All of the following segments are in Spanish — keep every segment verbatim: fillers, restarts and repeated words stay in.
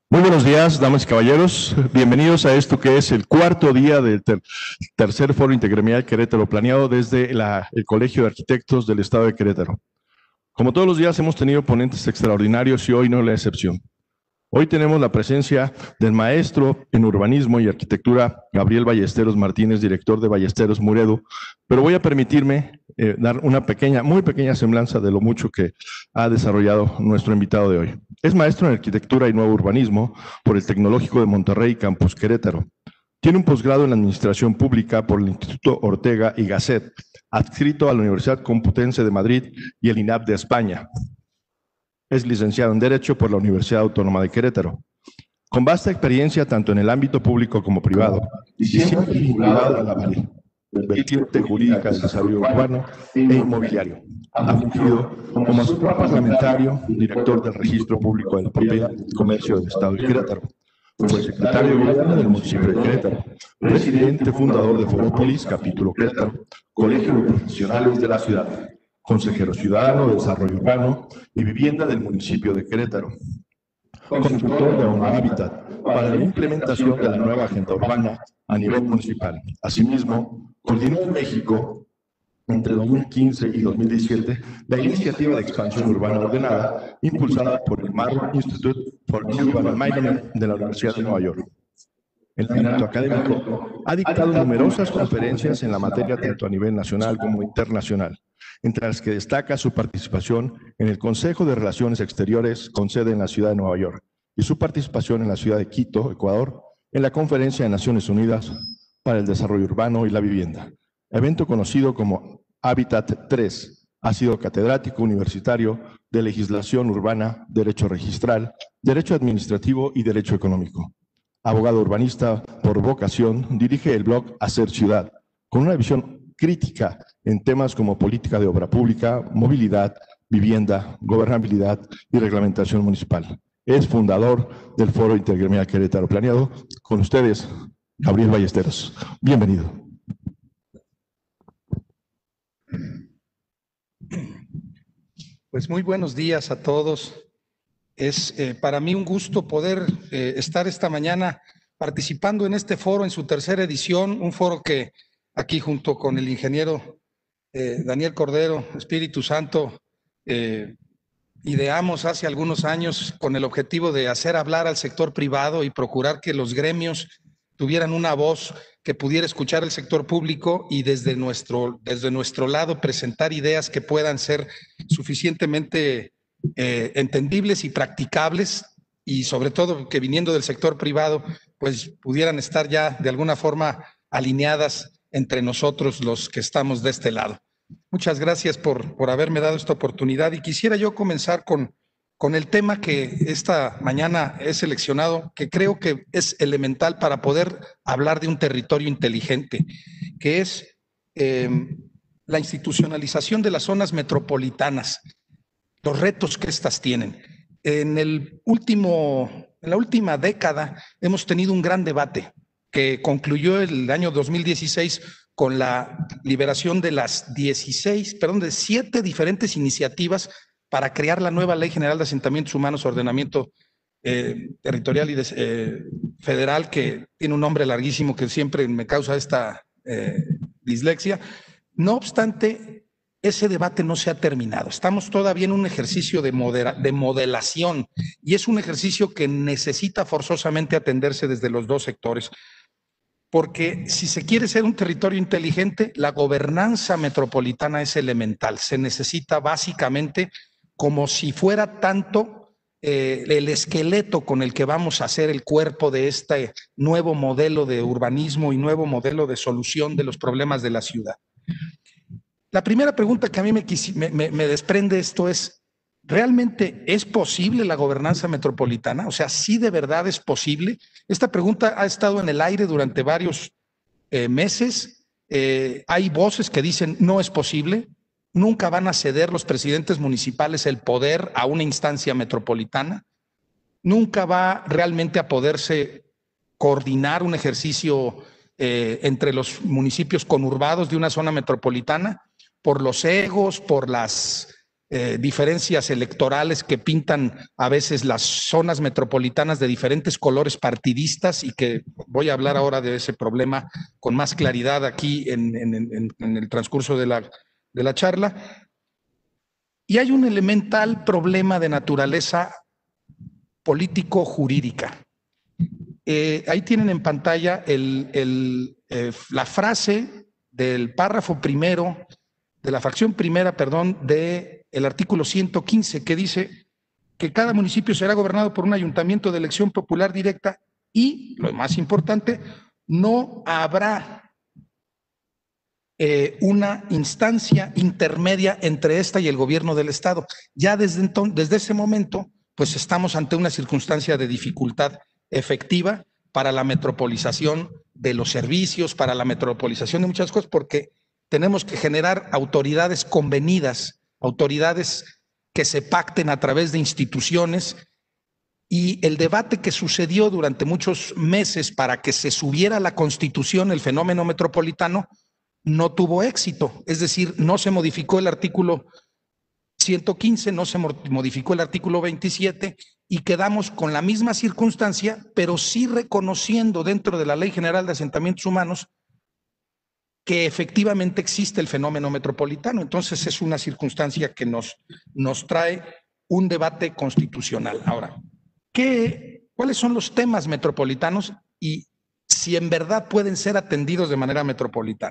Muy buenos días, damas y caballeros. Bienvenidos a esto que es el cuarto día del ter tercer Foro Intergremial Querétaro, planeado desde la, el Colegio de Arquitectos del Estado de Querétaro. Como todos los días hemos tenido ponentes extraordinarios y hoy no es la excepción. Hoy tenemos la presencia del maestro en urbanismo y arquitectura, Gabriel Ballesteros Martínez, director de Ballesteros Muredo, pero voy a permitirme eh, dar una pequeña, muy pequeña semblanza de lo mucho que ha desarrollado nuestro invitado de hoy. Es maestro en arquitectura y nuevo urbanismo por el Tecnológico de Monterrey, Campus Querétaro. Tiene un posgrado en administración pública por el Instituto Ortega y Gasset, adscrito a la Universidad Complutense de Madrid y el INAP de España. Es licenciado en Derecho por la Universidad Autónoma de Querétaro. Con vasta experiencia tanto en el ámbito público como privado, y siempre vinculado a la vertiente jurídica del desarrollo urbano e inmobiliario. Ha fungido como asesor parlamentario, director del Registro Público del Papel y Comercio del Estado de Querétaro. Fue secretario de Gobierno del municipio de Querétaro, presidente fundador de Forópolis, capítulo Querétaro, Colegio de Profesionales de la Ciudad, consejero ciudadano de Desarrollo Urbano y Vivienda del municipio de Querétaro, consultor de ONU Hábitat para la implementación de la nueva agenda urbana a nivel municipal. Asimismo, coordinó en México entre dos mil quince y dos mil diecisiete la iniciativa de expansión urbana ordenada impulsada por el Marrow Institute for Urban Management de la Universidad de Nueva York. En el ámbito académico, ha dictado numerosas conferencias en la materia tanto a nivel nacional como internacional, entre las que destaca su participación en el Consejo de Relaciones Exteriores con sede en la ciudad de Nueva York y su participación en la ciudad de Quito, Ecuador, en la Conferencia de Naciones Unidas para el Desarrollo Urbano y la Vivienda, evento conocido como Hábitat tres. Ha sido catedrático universitario de Legislación Urbana, Derecho Registral, Derecho Administrativo y Derecho Económico. Abogado urbanista por vocación, dirige el blog Hacer Ciudad, con una visión crítica en temas como política de obra pública, movilidad, vivienda, gobernabilidad y reglamentación municipal. Es fundador del Foro Intergremial Querétaro Planeado. Con ustedes, Gabriel Ballesteros. Bienvenido. Pues muy buenos días a todos. Es eh, para mí un gusto poder eh, estar esta mañana participando en este foro en su tercera edición, un foro que aquí junto con el ingeniero eh, Daniel Cordero, Espíritu Santo, eh, ideamos hace algunos años con el objetivo de hacer hablar al sector privado y procurar que los gremios tuvieran una voz que pudiera escuchar el sector público y desde nuestro, desde nuestro lado presentar ideas que puedan ser suficientemente eh, entendibles y practicables y sobre todo que viniendo del sector privado pues pudieran estar ya de alguna forma alineadas entre nosotros los que estamos de este lado. Muchas gracias por, por haberme dado esta oportunidad y quisiera yo comenzar con, con el tema que esta mañana he seleccionado, que creo que es elemental para poder hablar de un territorio inteligente, que es eh, la institucionalización de las zonas metropolitanas, los retos que éstas tienen. En, el último, en la última década hemos tenido un gran debate que concluyó el año dos mil dieciséis con la liberación de las dieciséis, perdón, de siete diferentes iniciativas para crear la nueva Ley General de Asentamientos Humanos, Ordenamiento eh, Territorial y de, eh, Federal, que tiene un nombre larguísimo que siempre me causa esta eh, dislexia. No obstante, ese debate no se ha terminado. Estamos todavía en un ejercicio de, modera, de modelación y es un ejercicio que necesita forzosamente atenderse desde los dos sectores. Porque si se quiere ser un territorio inteligente, la gobernanza metropolitana es elemental. Se necesita básicamente como si fuera tanto eh, el esqueleto con el que vamos a hacer el cuerpo de este nuevo modelo de urbanismo y nuevo modelo de solución de los problemas de la ciudad. La primera pregunta que a mí me, me, me desprende esto es, ¿realmente es posible la gobernanza metropolitana? O sea, ¿sí de verdad es posible? Esta pregunta ha estado en el aire durante varios eh, meses. Eh, hay voces que dicen no es posible. Nunca van a ceder los presidentes municipales el poder a una instancia metropolitana. Nunca va realmente a poderse coordinar un ejercicio eh, entre los municipios conurbados de una zona metropolitana por los egos, por las eh, diferencias electorales que pintan a veces las zonas metropolitanas de diferentes colores partidistas, y que voy a hablar ahora de ese problema con más claridad aquí en, en, en, en el transcurso de la, de la charla. Y hay un elemental problema de naturaleza político-jurídica. Eh, ahí tienen en pantalla el, el, eh, la frase del párrafo primero, de la fracción primera, perdón, del artículo ciento quince, que dice que cada municipio será gobernado por un ayuntamiento de elección popular directa y, lo más importante, no habrá eh, una instancia intermedia entre esta y el gobierno del Estado. Ya desde, entonces, desde ese momento, pues estamos ante una circunstancia de dificultad efectiva para la metropolización de los servicios, para la metropolización de muchas cosas, porque tenemos que generar autoridades convenidas, autoridades que se pacten a través de instituciones, y el debate que sucedió durante muchos meses para que se subiera a la Constitución el fenómeno metropolitano no tuvo éxito. Es decir, no se modificó el artículo ciento quince, no se modificó el artículo veintisiete, y quedamos con la misma circunstancia, pero sí reconociendo dentro de la Ley General de Asentamientos Humanos que efectivamente existe el fenómeno metropolitano. Entonces es una circunstancia que nos, nos trae un debate constitucional. Ahora, ¿qué, ¿cuáles son los temas metropolitanos y si en verdad pueden ser atendidos de manera metropolitana?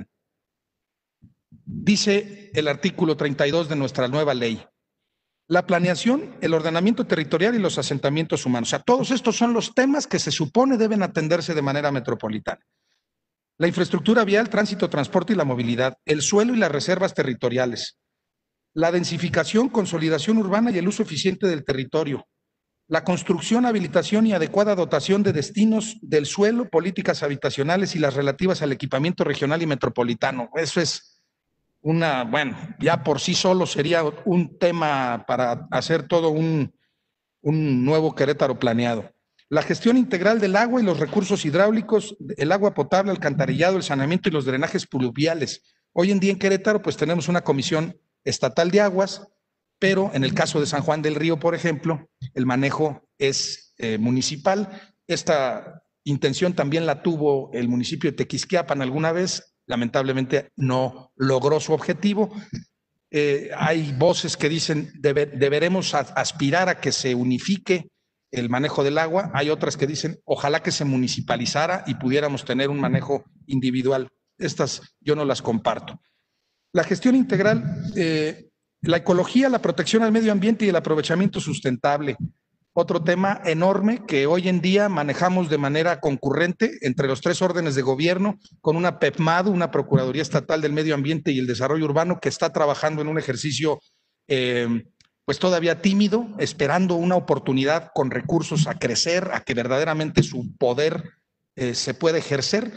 Dice el artículo treinta y dos de nuestra nueva ley: la planeación, el ordenamiento territorial y los asentamientos humanos. O sea, todos estos son los temas que se supone deben atenderse de manera metropolitana. La infraestructura vial, tránsito, transporte y la movilidad, el suelo y las reservas territoriales, la densificación, consolidación urbana y el uso eficiente del territorio, la construcción, habilitación y adecuada dotación de destinos del suelo, políticas habitacionales y las relativas al equipamiento regional y metropolitano. Eso es una, bueno, ya por sí solo sería un tema para hacer todo un, un nuevo Querétaro planeado. La gestión integral del agua y los recursos hidráulicos, el agua potable, alcantarillado, el saneamiento y los drenajes pluviales. Hoy en día en Querétaro pues tenemos una comisión estatal de aguas, pero en el caso de San Juan del Río, por ejemplo, el manejo es eh, municipal. Esta intención también la tuvo el municipio de Tequisquiapan alguna vez, lamentablemente no logró su objetivo. Eh, hay voces que dicen debe, deberemos aspirar a que se unifique el manejo del agua. Hay otras que dicen ojalá que se municipalizara y pudiéramos tener un manejo individual. Estas yo no las comparto. La gestión integral, eh, la ecología, la protección al medio ambiente y el aprovechamiento sustentable. Otro tema enorme que hoy en día manejamos de manera concurrente entre los tres órdenes de gobierno, con una PEPMAD, una Procuraduría Estatal del Medio Ambiente y el Desarrollo Urbano, que está trabajando en un ejercicio eh, pues todavía tímido, esperando una oportunidad con recursos a crecer, a que verdaderamente su poder eh, se pueda ejercer,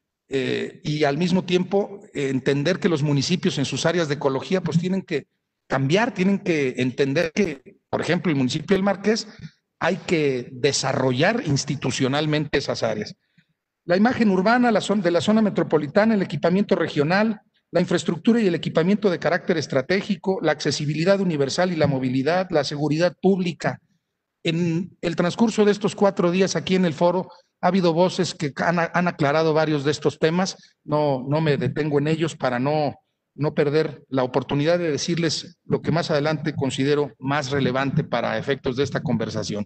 eh, y al mismo tiempo eh, entender que los municipios en sus áreas de ecología pues tienen que cambiar, tienen que entender que, por ejemplo, el municipio del Marqués, hay que desarrollar institucionalmente esas áreas. La imagen urbana la zona, de la zona metropolitana, el equipamiento regional, la infraestructura y el equipamiento de carácter estratégico, la accesibilidad universal y la movilidad, la seguridad pública. En el transcurso de estos cuatro días aquí en el foro ha habido voces que han, han aclarado varios de estos temas. No, no me detengo en ellos para no, no perder la oportunidad de decirles lo que más adelante considero más relevante para efectos de esta conversación.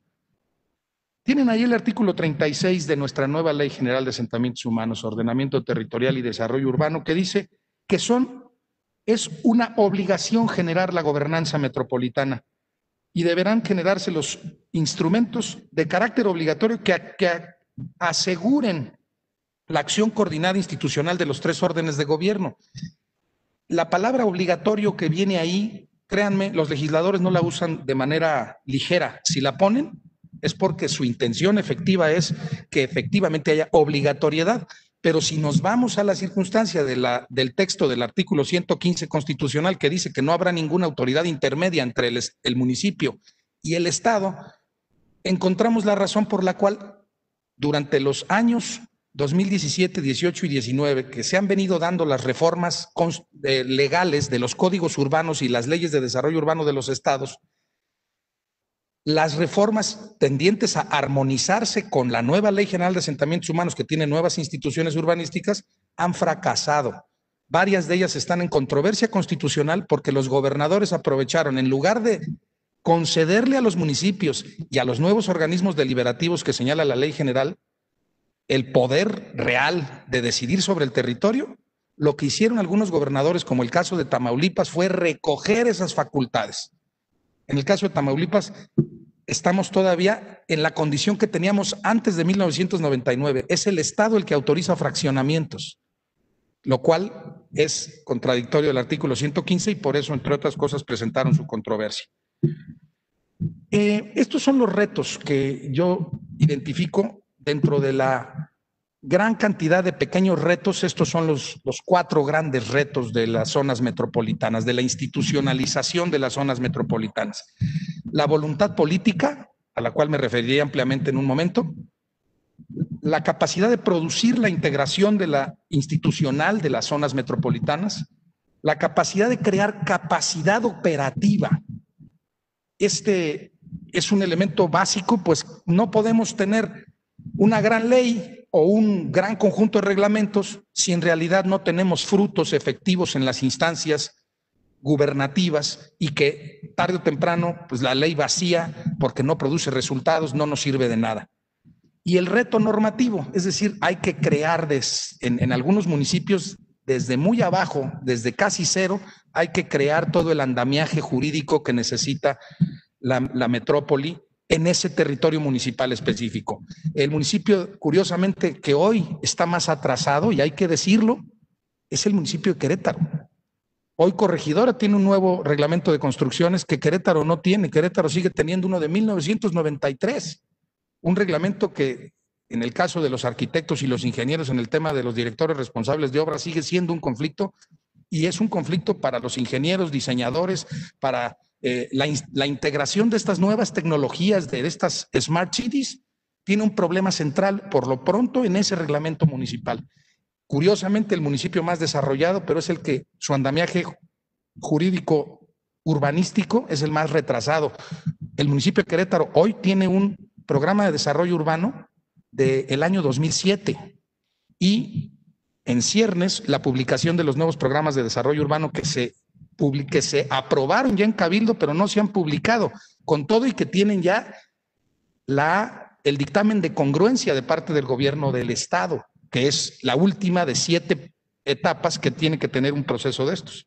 Tienen ahí el artículo treinta y seis de nuestra nueva Ley General de Asentamientos Humanos, Ordenamiento Territorial y Desarrollo Urbano, que dice que son, es una obligación generar la gobernanza metropolitana y deberán generarse los instrumentos de carácter obligatorio que, que aseguren la acción coordinada institucional de los tres órdenes de gobierno. La palabra obligatorio que viene ahí, créanme, los legisladores no la usan de manera ligera. Si la ponen, es porque su intención efectiva es que efectivamente haya obligatoriedad. Pero si nos vamos a la circunstancia de la, del texto del artículo ciento quince constitucional, que dice que no habrá ninguna autoridad intermedia entre el, el municipio y el Estado, encontramos la razón por la cual durante los años dos mil diecisiete, dieciocho y diecinueve, que se han venido dando las reformas legales de los códigos urbanos y las leyes de desarrollo urbano de los estados, las reformas tendientes a armonizarse con la nueva Ley General de Asentamientos Humanos, que tiene nuevas instituciones urbanísticas, han fracasado. Varias de ellas están en controversia constitucional porque los gobernadores aprovecharon, en lugar de concederle a los municipios y a los nuevos organismos deliberativos que señala la Ley General el poder real de decidir sobre el territorio, lo que hicieron algunos gobernadores, como el caso de Tamaulipas, fue recoger esas facultades. En el caso de Tamaulipas, estamos todavía en la condición que teníamos antes de mil novecientos noventa y nueve. Es el Estado el que autoriza fraccionamientos, lo cual es contradictorio del artículo ciento quince y por eso, entre otras cosas, presentaron su controversia. Eh, estos son los retos que yo identifico dentro de la gran cantidad de pequeños retos. Estos son los, los cuatro grandes retos de las zonas metropolitanas, de la institucionalización de las zonas metropolitanas. La voluntad política, a la cual me referiré ampliamente en un momento, la capacidad de producir la integración de la institucional de las zonas metropolitanas, la capacidad de crear capacidad operativa. Este es un elemento básico, pues no podemos tener una gran ley o un gran conjunto de reglamentos si en realidad no tenemos frutos efectivos en las instancias gubernativas y que tarde o temprano pues la ley vacía porque no produce resultados no nos sirve de nada. Y el reto normativo, es decir, hay que crear des, en, en algunos municipios desde muy abajo, desde casi cero, hay que crear todo el andamiaje jurídico que necesita la, la metrópoli en ese territorio municipal específico. El municipio, curiosamente, que hoy está más atrasado, y hay que decirlo, es el municipio de Querétaro. Hoy Corregidora tiene un nuevo reglamento de construcciones que Querétaro no tiene. Querétaro sigue teniendo uno de mil novecientos noventa y tres, un reglamento que en el caso de los arquitectos y los ingenieros en el tema de los directores responsables de obra sigue siendo un conflicto, y es un conflicto para los ingenieros, diseñadores, para eh, la, la integración de estas nuevas tecnologías, de estas smart cities, tiene un problema central por lo pronto en ese reglamento municipal. Curiosamente, el municipio más desarrollado, pero es el que su andamiaje jurídico urbanístico es el más retrasado. El municipio de Querétaro hoy tiene un programa de desarrollo urbano del año dos mil siete y en ciernes la publicación de los nuevos programas de desarrollo urbano que se, que se aprobaron ya en Cabildo, pero no se han publicado, con todo y que tienen ya la, el dictamen de congruencia de parte del gobierno del estado, que es la última de siete etapas que tiene que tener un proceso de estos.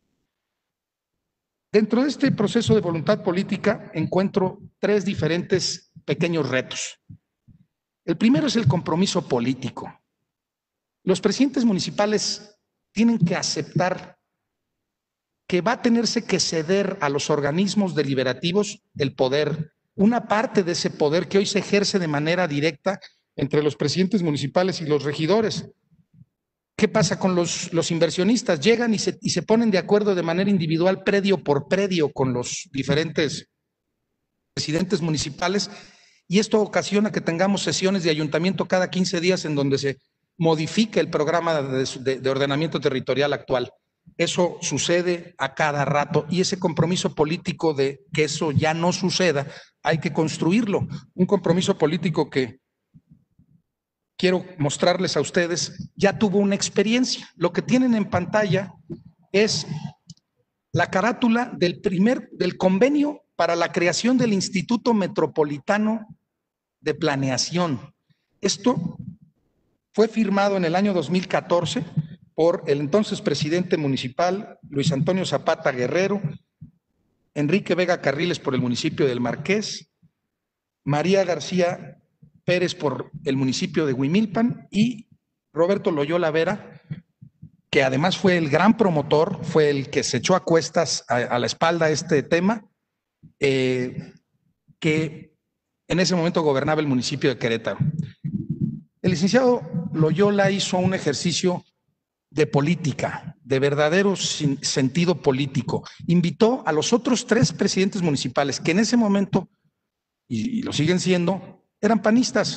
Dentro de este proceso de voluntad política encuentro tres diferentes pequeños retos. El primero es el compromiso político. Los presidentes municipales tienen que aceptar que va a tenerse que ceder a los organismos deliberativos el poder, una parte de ese poder que hoy se ejerce de manera directa entre los presidentes municipales y los regidores. ¿Qué pasa con los, los inversionistas? Llegan y se, y se ponen de acuerdo de manera individual, predio por predio, con los diferentes presidentes municipales, y esto ocasiona que tengamos sesiones de ayuntamiento cada quince días en donde se modifica el programa de, de, de ordenamiento territorial actual. Eso sucede a cada rato y ese compromiso político de que eso ya no suceda, hay que construirlo. Un compromiso político que quiero mostrarles a ustedes, ya tuvo una experiencia. Lo que tienen en pantalla es la carátula del primer, del convenio para la creación del Instituto Metropolitano de Planeación. Esto fue firmado en el año dos mil catorce por el entonces presidente municipal Luis Antonio Zapata Guerrero, Enrique Vega Carriles por el municipio del Marqués, María García Pérez por el municipio de Huimilpan y Roberto Loyola Vera, que además fue el gran promotor, fue el que se echó a cuestas a, a la espalda este tema, eh, que en ese momento gobernaba el municipio de Querétaro. El licenciado Loyola hizo un ejercicio de política, de verdadero sentido político. Invitó a los otros tres presidentes municipales que en ese momento, y, y lo siguen siendo, eran panistas,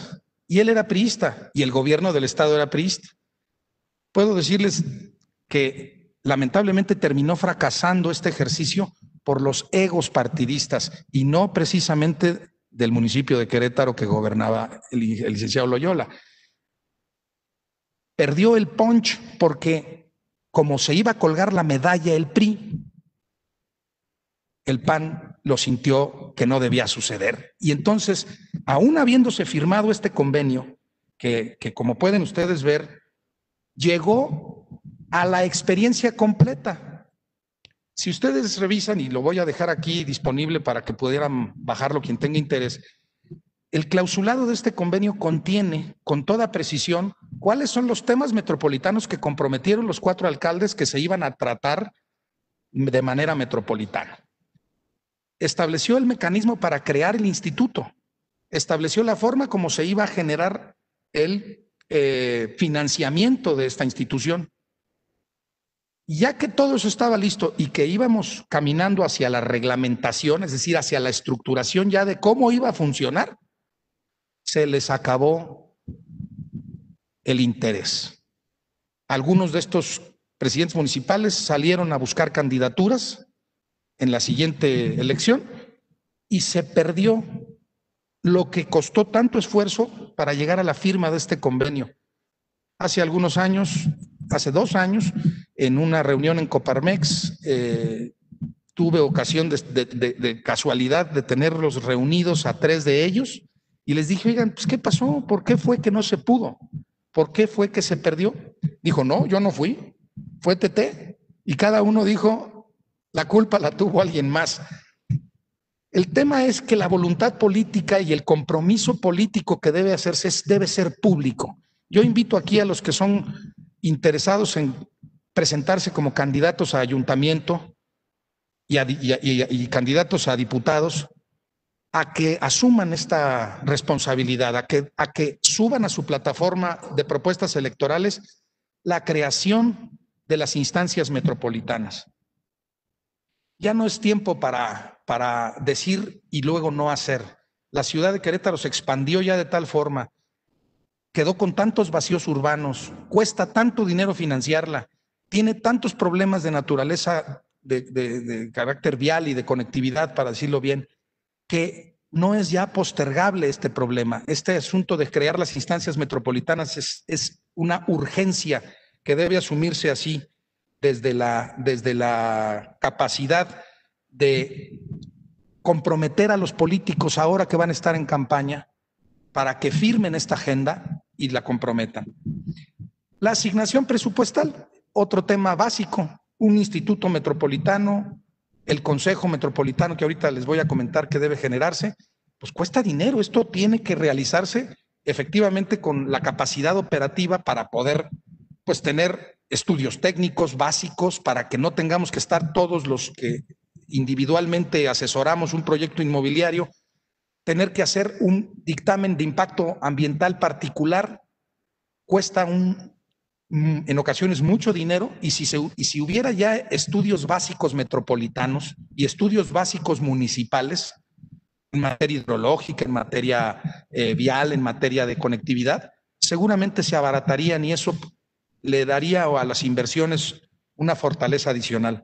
y él era priista y el gobierno del estado era priista. Puedo decirles que lamentablemente terminó fracasando este ejercicio por los egos partidistas y no precisamente del municipio de Querétaro que gobernaba el, el licenciado Loyola. Perdió el punch porque como se iba a colgar la medalla el P R I, el P A N lo sintió que no debía suceder. Y entonces, aún habiéndose firmado este convenio, que, que como pueden ustedes ver, llegó a la experiencia completa. Si ustedes revisan, y lo voy a dejar aquí disponible para que pudieran bajarlo quien tenga interés, el clausulado de este convenio contiene con toda precisión cuáles son los temas metropolitanos que comprometieron los cuatro alcaldes que se iban a tratar de manera metropolitana. Estableció el mecanismo para crear el instituto, estableció la forma como se iba a generar el eh, financiamiento de esta institución. Ya que todo eso estaba listo y que íbamos caminando hacia la reglamentación, es decir, hacia la estructuración ya de cómo iba a funcionar, se les acabó el interés. Algunos de estos presidentes municipales salieron a buscar candidaturas en la siguiente elección y se perdió lo que costó tanto esfuerzo para llegar a la firma de este convenio. Hace algunos años, hace dos años, en una reunión en Coparmex, eh, tuve ocasión de, de, de, de casualidad de tenerlos reunidos a tres de ellos y les dije, oigan, pues ¿qué pasó? ¿Por qué fue que no se pudo? ¿Por qué fue que se perdió? Dijo, no, yo no fui, fue T T. Y cada uno dijo, la culpa la tuvo alguien más. El tema es que la voluntad política y el compromiso político que debe hacerse es, debe ser público. Yo invito aquí a los que son interesados en presentarse como candidatos a ayuntamiento y, a, y, y, y candidatos a diputados a que asuman esta responsabilidad, a que, a que suban a su plataforma de propuestas electorales la creación de las instancias metropolitanas. Ya no es tiempo para, para decir y luego no hacer. La ciudad de Querétaro se expandió ya de tal forma, quedó con tantos vacíos urbanos, cuesta tanto dinero financiarla, tiene tantos problemas de naturaleza, de, de, de carácter vial y de conectividad, para decirlo bien, que no es ya postergable este problema. Este asunto de crear las instancias metropolitanas es, es una urgencia que debe asumirse así. Desde la, desde la capacidad de comprometer a los políticos ahora que van a estar en campaña para que firmen esta agenda y la comprometan. La asignación presupuestal, otro tema básico, un instituto metropolitano, el Consejo Metropolitano que ahorita les voy a comentar que debe generarse, pues cuesta dinero, esto tiene que realizarse efectivamente con la capacidad operativa para poder pues tener estudios técnicos básicos para que no tengamos que estar todos los que individualmente asesoramos un proyecto inmobiliario, tener que hacer un dictamen de impacto ambiental particular, cuesta un, en ocasiones mucho dinero, y si, se, y si hubiera ya estudios básicos metropolitanos y estudios básicos municipales en materia hidrológica, en materia eh, vial, en materia de conectividad, seguramente se abaratarían y eso le daría a las inversiones una fortaleza adicional.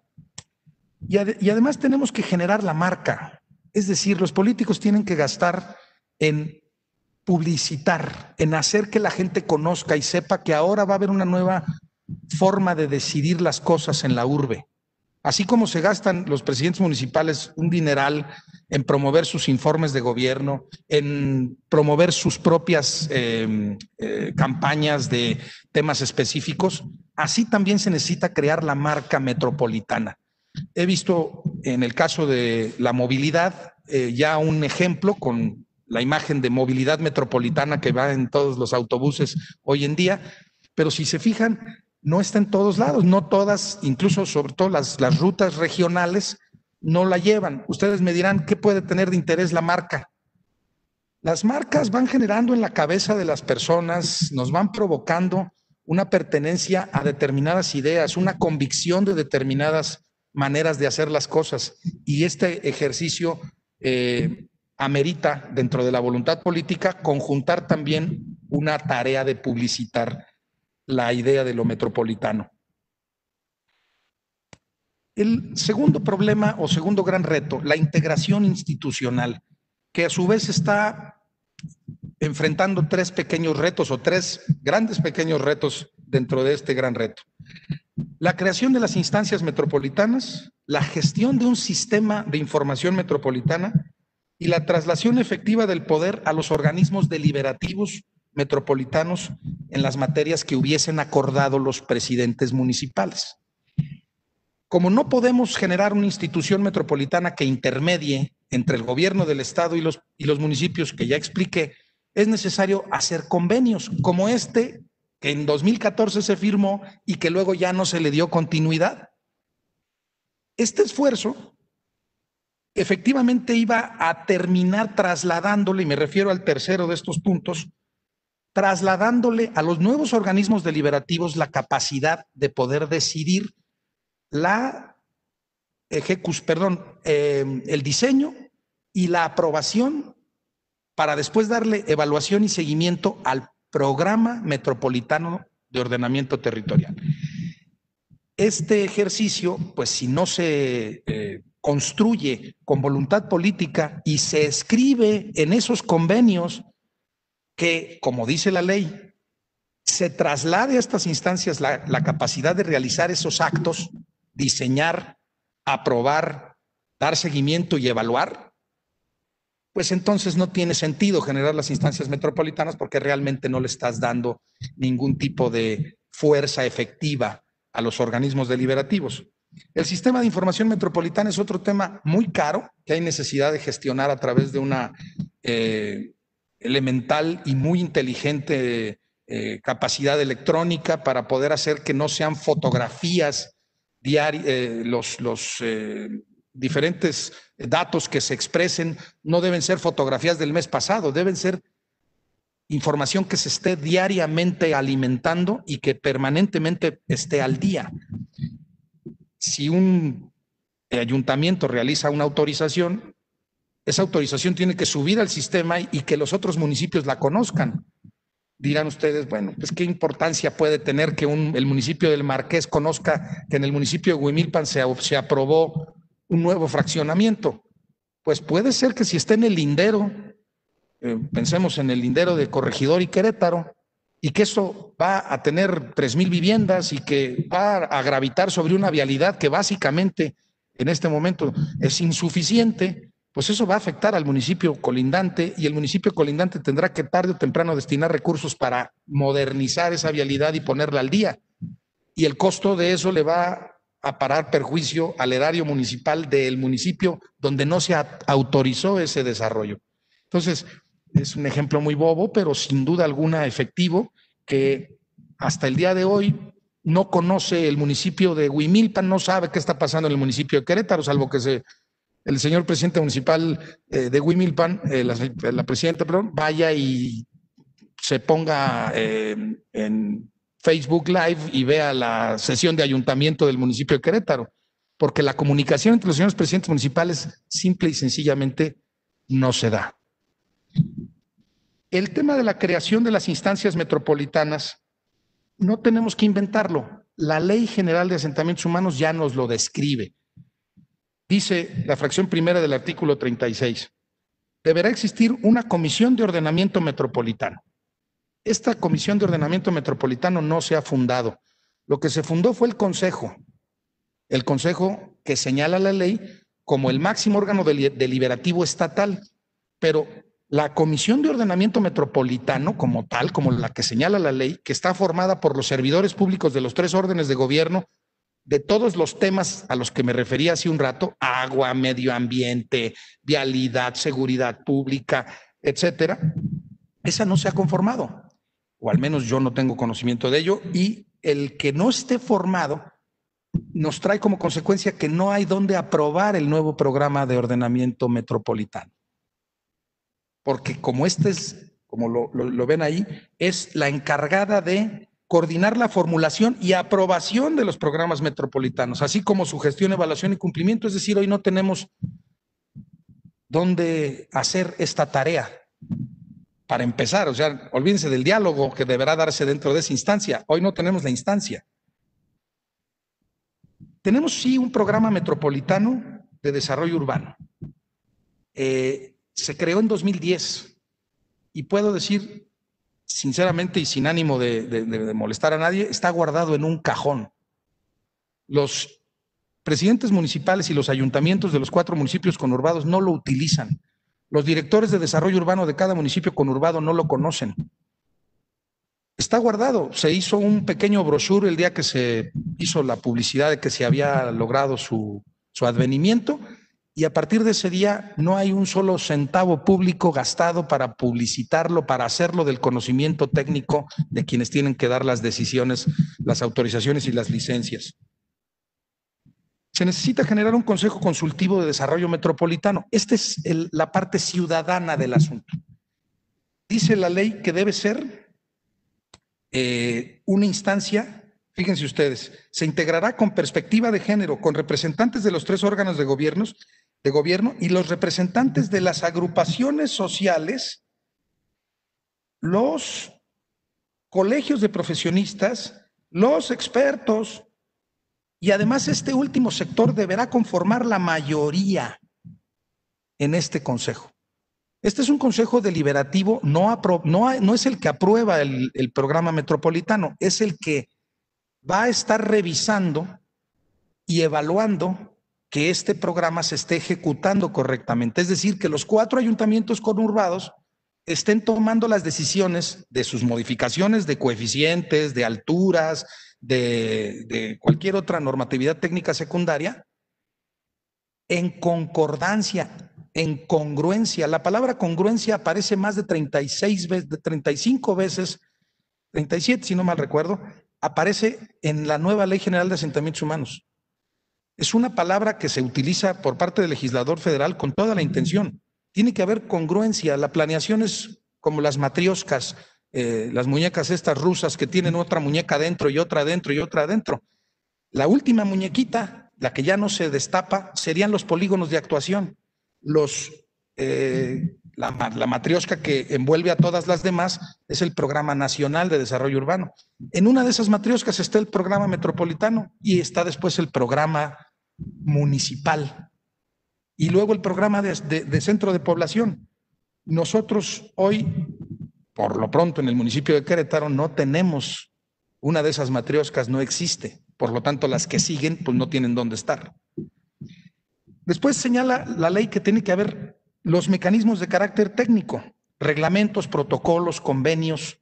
Y, ad y además tenemos que generar la marca, es decir, los políticos tienen que gastar en publicitar, en hacer que la gente conozca y sepa que ahora va a haber una nueva forma de decidir las cosas en la urbe. Así como se gastan los presidentes municipales un dineral en promover sus informes de gobierno, en promover sus propias eh, eh, campañas de temas específicos, así también se necesita crear la marca metropolitana. He visto en el caso de la movilidad eh, ya un ejemplo con la imagen de movilidad metropolitana que va en todos los autobuses hoy en día, pero si se fijan, no está en todos lados, no todas, incluso sobre todo las, las rutas regionales, no la llevan. Ustedes me dirán, ¿qué puede tener de interés la marca? Las marcas van generando en la cabeza de las personas, nos van provocando una pertenencia a determinadas ideas, una convicción de determinadas maneras de hacer las cosas. Y este ejercicio eh, amerita, dentro de la voluntad política, conjuntar también una tarea de publicitar la idea de lo metropolitano. El segundo problema o segundo gran reto, la integración institucional, que a su vez está enfrentando tres pequeños retos o tres grandes pequeños retos dentro de este gran reto. La creación de las instancias metropolitanas, la gestión de un sistema de información metropolitana y la traslación efectiva del poder a los organismos deliberativos metropolitanos en las materias que hubiesen acordado los presidentes municipales. Como no podemos generar una institución metropolitana que intermedie entre el gobierno del estado y los, y los municipios, que ya expliqué, es necesario hacer convenios como este que en dos mil catorce se firmó y que luego ya no se le dio continuidad. Este esfuerzo efectivamente iba a terminar trasladándole, y me refiero al tercero de estos puntos, trasladándole a los nuevos organismos deliberativos la capacidad de poder decidir la ejecución, perdón, eh, el diseño y la aprobación para después darle evaluación y seguimiento al Programa Metropolitano de Ordenamiento Territorial. Este ejercicio, pues si no se eh, construye con voluntad política y se escribe en esos convenios que, como dice la ley, se traslade a estas instancias la, la capacidad de realizar esos actos, diseñar, aprobar, dar seguimiento y evaluar, pues entonces no tiene sentido generar las instancias metropolitanas porque realmente no le estás dando ningún tipo de fuerza efectiva a los organismos deliberativos. El sistema de información metropolitana es otro tema muy caro que hay necesidad de gestionar a través de una eh, elemental y muy inteligente eh, capacidad electrónica para poder hacer que no sean fotografías diarias, eh, los, los eh, diferentes datos que se expresen no deben ser fotografías del mes pasado, deben ser información que se esté diariamente alimentando y que permanentemente esté al día. Si un ayuntamiento realiza una autorización, esa autorización tiene que subir al sistema y que los otros municipios la conozcan. Dirán ustedes, bueno, pues qué importancia puede tener que un, el municipio del Marqués conozca que en el municipio de Huimilpan se, se aprobó un nuevo fraccionamiento. Pues puede ser que si está en el lindero, eh, pensemos en el lindero de Corregidor y Querétaro, y que eso va a tener tres mil viviendas y que va a gravitar sobre una vialidad que básicamente en este momento es insuficiente, pues eso va a afectar al municipio colindante y el municipio colindante tendrá que tarde o temprano destinar recursos para modernizar esa vialidad y ponerla al día. Y el costo de eso le va a parar perjuicio al erario municipal del municipio donde no se autorizó ese desarrollo. Entonces, es un ejemplo muy bobo, pero sin duda alguna efectivo, que hasta el día de hoy no conoce el municipio de Huimilpan, no sabe qué está pasando en el municipio de Querétaro, salvo que se, el señor presidente municipal eh, de Huimilpan, eh, la, la presidenta, perdón, vaya y se ponga eh, en Facebook Live y vea la sesión de ayuntamiento del municipio de Querétaro, porque la comunicación entre los señores presidentes municipales simple y sencillamente no se da. El tema de la creación de las instancias metropolitanas no tenemos que inventarlo. La Ley General de Asentamientos Humanos ya nos lo describe. Dice la fracción primera del artículo treinta y seis, deberá existir una comisión de ordenamiento metropolitano. Esta comisión de ordenamiento metropolitano no se ha fundado. Lo que se fundó fue el Consejo, el Consejo que señala la ley como el máximo órgano deliberativo estatal, pero la Comisión de Ordenamiento Metropolitano como tal, como la que señala la ley, que está formada por los servidores públicos de los tres órdenes de gobierno, de todos los temas a los que me refería hace un rato, agua, medio ambiente, vialidad, seguridad pública, etcétera, esa no se ha conformado, o al menos yo no tengo conocimiento de ello, y el que no esté formado nos trae como consecuencia que no hay dónde aprobar el nuevo programa de ordenamiento metropolitano. Porque como este es, como lo, lo, lo ven ahí, es la encargada de coordinar la formulación y aprobación de los programas metropolitanos, así como su gestión, evaluación y cumplimiento. Es decir, hoy no tenemos dónde hacer esta tarea. para empezar. O sea, olvídense del diálogo que deberá darse dentro de esa instancia. Hoy no tenemos la instancia. Tenemos sí un programa metropolitano de desarrollo urbano. Eh, se creó en dos mil diez y puedo decir sinceramente y sin ánimo de, de, de molestar a nadie, está guardado en un cajón. Los presidentes municipales y los ayuntamientos de los cuatro municipios conurbados no lo utilizan. Los directores de desarrollo urbano de cada municipio conurbado no lo conocen. Está guardado. Se hizo un pequeño brochure el día que se hizo la publicidad de que se había logrado su, su advenimiento, y a partir de ese día no hay un solo centavo público gastado para publicitarlo, para hacerlo del conocimiento técnico de quienes tienen que dar las decisiones, las autorizaciones y las licencias. Se necesita generar un consejo consultivo de desarrollo metropolitano. Esta es el, la parte ciudadana del asunto. Dice la ley que debe ser eh, una instancia, fíjense ustedes, se integrará con perspectiva de género, con representantes de los tres órganos de gobiernos, de gobierno y los representantes de las agrupaciones sociales, los colegios de profesionistas, los expertos, y además este último sector deberá conformar la mayoría en este consejo. Este es un consejo deliberativo, no, apro no, no es el que aprueba el, el programa metropolitano, es el que va a estar revisando y evaluando que este programa se esté ejecutando correctamente. Es decir, que los cuatro ayuntamientos conurbados estén tomando las decisiones de sus modificaciones de coeficientes, de alturas, de, de cualquier otra normatividad técnica secundaria, en concordancia, en congruencia. La palabra congruencia aparece más de treinta y seis veces, de treinta y cinco veces, treinta y siete si no mal recuerdo, aparece en la nueva Ley General de Asentamientos Humanos. Es una palabra que se utiliza por parte del legislador federal con toda la intención. Tiene que haber congruencia. La planeación es como las matrioscas, eh, las muñecas estas rusas que tienen otra muñeca adentro y otra adentro y otra adentro. La última muñequita, la que ya no se destapa, serían los polígonos de actuación. Los, eh, la, la matriosca que envuelve a todas las demás es el Programa Nacional de Desarrollo Urbano. En una de esas matrioscas está el programa metropolitano y está después el programa municipal y luego el programa de, de, de centro de población. Nosotros hoy, por lo pronto en el municipio de Querétaro, no tenemos una de esas matrioscas, no existe. Por lo tanto, las que siguen pues no tienen dónde estar. Después señala la ley que tiene que haber los mecanismos de carácter técnico, reglamentos, protocolos, convenios.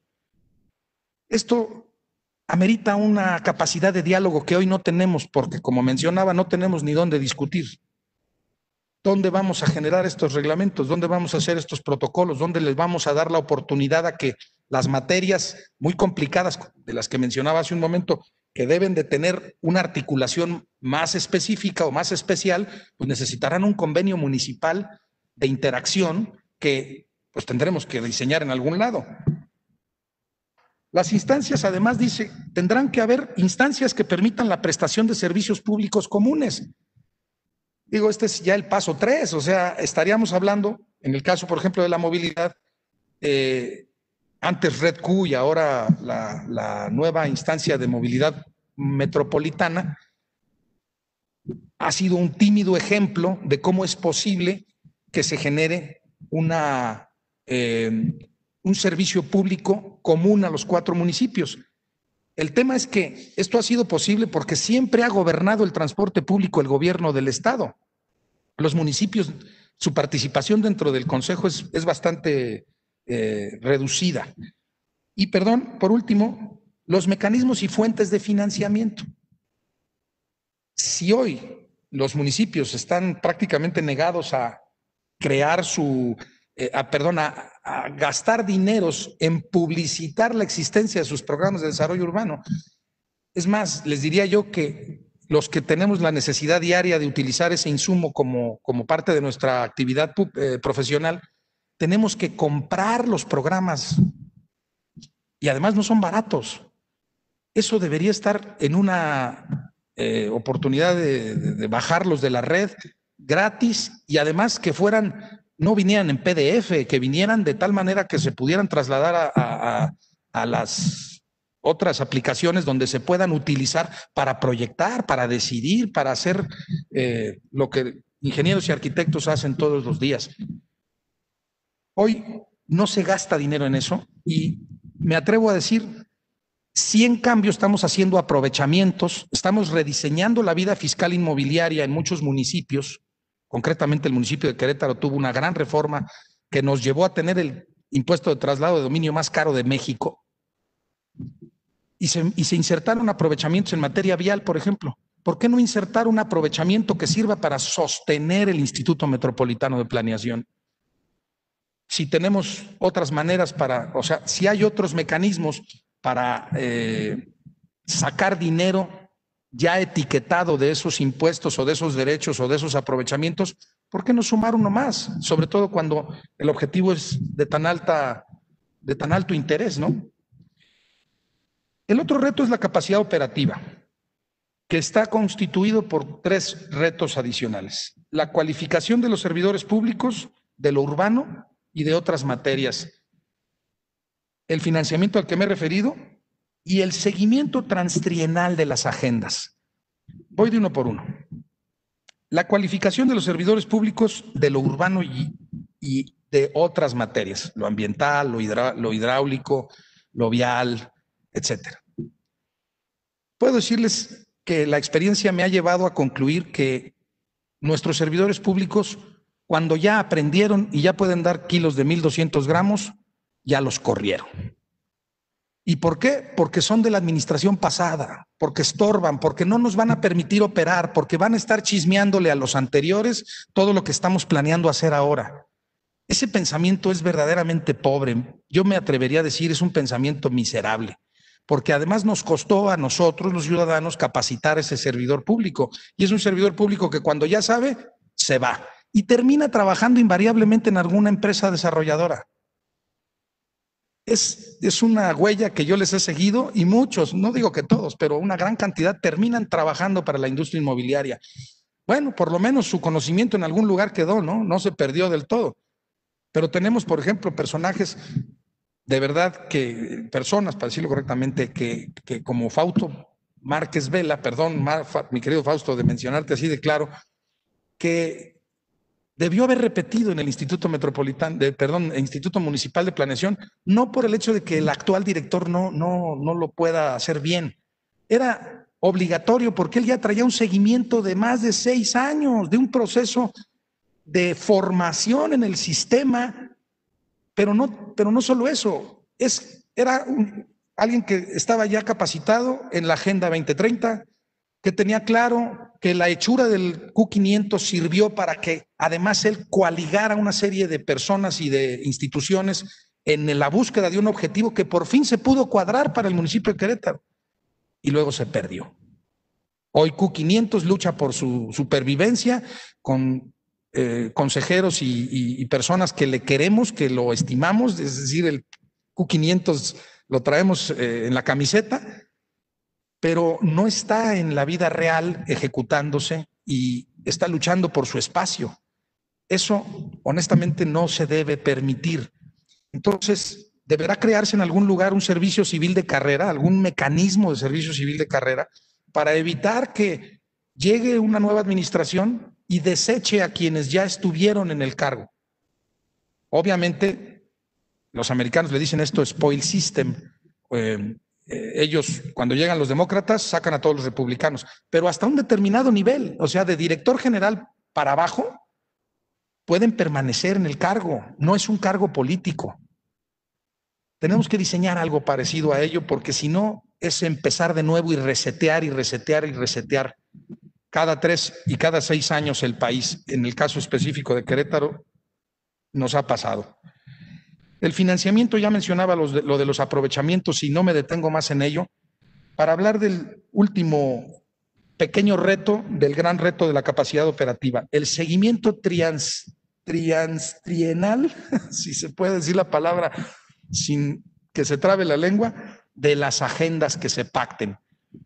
Esto amerita una capacidad de diálogo que hoy no tenemos, porque como mencionaba, no tenemos ni dónde discutir. ¿Dónde vamos a generar estos reglamentos? ¿Dónde vamos a hacer estos protocolos? ¿Dónde les vamos a dar la oportunidad a que las materias muy complicadas, de las que mencionaba hace un momento, que deben de tener una articulación más específica o más especial, pues necesitarán un convenio municipal de interacción que pues tendremos que diseñar en algún lado? Las instancias, además, dice, tendrán que haber instancias que permitan la prestación de servicios públicos comunes. Digo, este es ya el paso tres, o sea, estaríamos hablando, en el caso, por ejemplo, de la movilidad, eh, antes Red Q y ahora la, la nueva instancia de movilidad metropolitana, ha sido un tímido ejemplo de cómo es posible que se genere una... Eh, un servicio público común a los cuatro municipios. El tema es que esto ha sido posible porque siempre ha gobernado el transporte público el gobierno del estado. Los municipios, su participación dentro del consejo es, es bastante eh, reducida. Y perdón, por último, los mecanismos y fuentes de financiamiento. Si hoy los municipios están prácticamente negados a crear su... Eh, a, perdón, a, a gastar dineros en publicitar la existencia de sus programas de desarrollo urbano. Es más, les diría yo que los que tenemos la necesidad diaria de utilizar ese insumo como, como parte de nuestra actividad eh, profesional, tenemos que comprar los programas y además no son baratos. Eso debería estar en una eh, oportunidad de, de, de bajarlos de la red gratis y además que fueran no vinieran en P D F, que vinieran de tal manera que se pudieran trasladar a, a, a las otras aplicaciones donde se puedan utilizar para proyectar, para decidir, para hacer eh, lo que ingenieros y arquitectos hacen todos los días. Hoy no se gasta dinero en eso y me atrevo a decir, si en cambio estamos haciendo aprovechamientos, estamos rediseñando la vida fiscal inmobiliaria en muchos municipios. Concretamente el municipio de Querétaro tuvo una gran reforma que nos llevó a tener el impuesto de traslado de dominio más caro de México. Y se, y se insertaron aprovechamientos en materia vial, por ejemplo. ¿Por qué no insertar un aprovechamiento que sirva para sostener el Instituto Metropolitano de Planeación? Si tenemos otras maneras para, o sea, si hay otros mecanismos para eh, sacar dinero ya etiquetado de esos impuestos o de esos derechos o de esos aprovechamientos, ¿por qué no sumar uno más? Sobre todo cuando el objetivo es de tan alta, de tan alto interés, ¿no? El otro reto es la capacidad operativa, que está constituido por tres retos adicionales: la cualificación de los servidores públicos, de lo urbano y de otras materias, el financiamiento al que me he referido y el seguimiento transtrienal de las agendas. Voy de uno por uno. La cualificación de los servidores públicos de lo urbano y, y de otras materias, lo ambiental, lo, hidra, lo hidráulico, lo vial, etcétera. Puedo decirles que la experiencia me ha llevado a concluir que nuestros servidores públicos, cuando ya aprendieron y ya pueden dar kilos de mil doscientos gramos, ya los corrieron. ¿Y por qué? Porque son de la administración pasada, porque estorban, porque no nos van a permitir operar, porque van a estar chismeándole a los anteriores todo lo que estamos planeando hacer ahora. Ese pensamiento es verdaderamente pobre. Yo me atrevería a decir, es un pensamiento miserable, porque además nos costó a nosotros, los ciudadanos, capacitar a ese servidor público. Y es un servidor público que cuando ya sabe, se va y termina trabajando invariablemente en alguna empresa desarrolladora. Es, es una huella que yo les he seguido y muchos, no digo que todos, pero una gran cantidad terminan trabajando para la industria inmobiliaria. Bueno, por lo menos su conocimiento en algún lugar quedó, ¿no? No se perdió del todo. Pero tenemos, por ejemplo, personajes de verdad que, personas, para decirlo correctamente, que, que como Fausto Márquez Vela, perdón, Mar, mi querido Fausto, de mencionarte así de claro, que debió haber repetido en el Instituto Metropolitano, de, perdón, Instituto Municipal de Planeación, no por el hecho de que el actual director no, no, no lo pueda hacer bien. Era obligatorio porque él ya traía un seguimiento de más de seis años, de un proceso de formación en el sistema, pero no, pero no solo eso, es, era un, alguien que estaba ya capacitado en la Agenda veinte treinta, que tenía claro que la hechura del Q quinientos sirvió para que además él coaligara una serie de personas y de instituciones en la búsqueda de un objetivo que por fin se pudo cuadrar para el municipio de Querétaro y luego se perdió. Hoy Q quinientos lucha por su supervivencia con eh, consejeros y, y, y personas que le queremos, que lo estimamos, es decir, el Q quinientos lo traemos eh, en la camiseta, pero no está en la vida real ejecutándose y está luchando por su espacio. Eso, honestamente, no se debe permitir. Entonces, deberá crearse en algún lugar un servicio civil de carrera, algún mecanismo de servicio civil de carrera, para evitar que llegue una nueva administración y deseche a quienes ya estuvieron en el cargo. Obviamente, los americanos le dicen esto spoil system. Eh, Eh, ellos, cuando llegan los demócratas, sacan a todos los republicanos, pero hasta un determinado nivel, o sea, de director general para abajo, pueden permanecer en el cargo, no es un cargo político. Tenemos que diseñar algo parecido a ello, porque si no, es empezar de nuevo y resetear y resetear y resetear cada tres y cada seis años el país. En el caso específico de Querétaro, nos ha pasado. El financiamiento, ya mencionaba los de, lo de los aprovechamientos y no me detengo más en ello, para hablar del último pequeño reto, del gran reto de la capacidad operativa, el seguimiento trians, trienal, si se puede decir la palabra sin que se trabe la lengua, de las agendas que se pacten.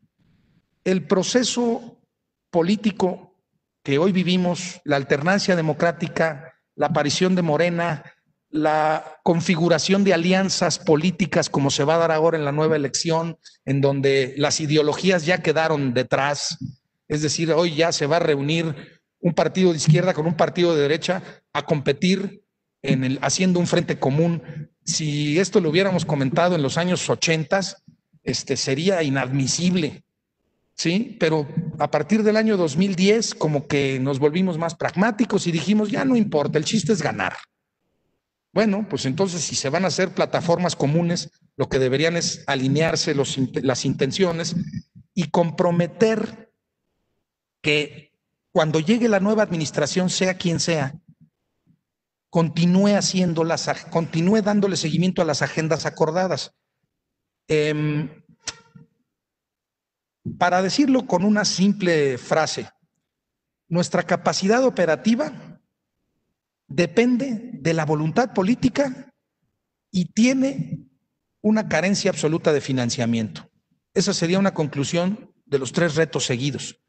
El proceso político que hoy vivimos, la alternancia democrática, la aparición de Morena, la configuración de alianzas políticas como se va a dar ahora en la nueva elección, en donde las ideologías ya quedaron detrás. Es decir, hoy ya se va a reunir un partido de izquierda con un partido de derecha a competir en el, haciendo un frente común. Si esto lo hubiéramos comentado en los años ochenta, este, sería inadmisible, ¿sí? Pero a partir del año dos mil diez como que nos volvimos más pragmáticos y dijimos, ya no importa, el chiste es ganar. Bueno, pues entonces si se van a hacer plataformas comunes, lo que deberían es alinearse los, las intenciones y comprometer que cuando llegue la nueva administración, sea quien sea, continúe haciendo las, continúe dándole seguimiento a las agendas acordadas. Eh, para decirlo con una simple frase, nuestra capacidad operativa depende de la voluntad política y tiene una carencia absoluta de financiamiento. Esa sería una conclusión de los tres retos seguidos.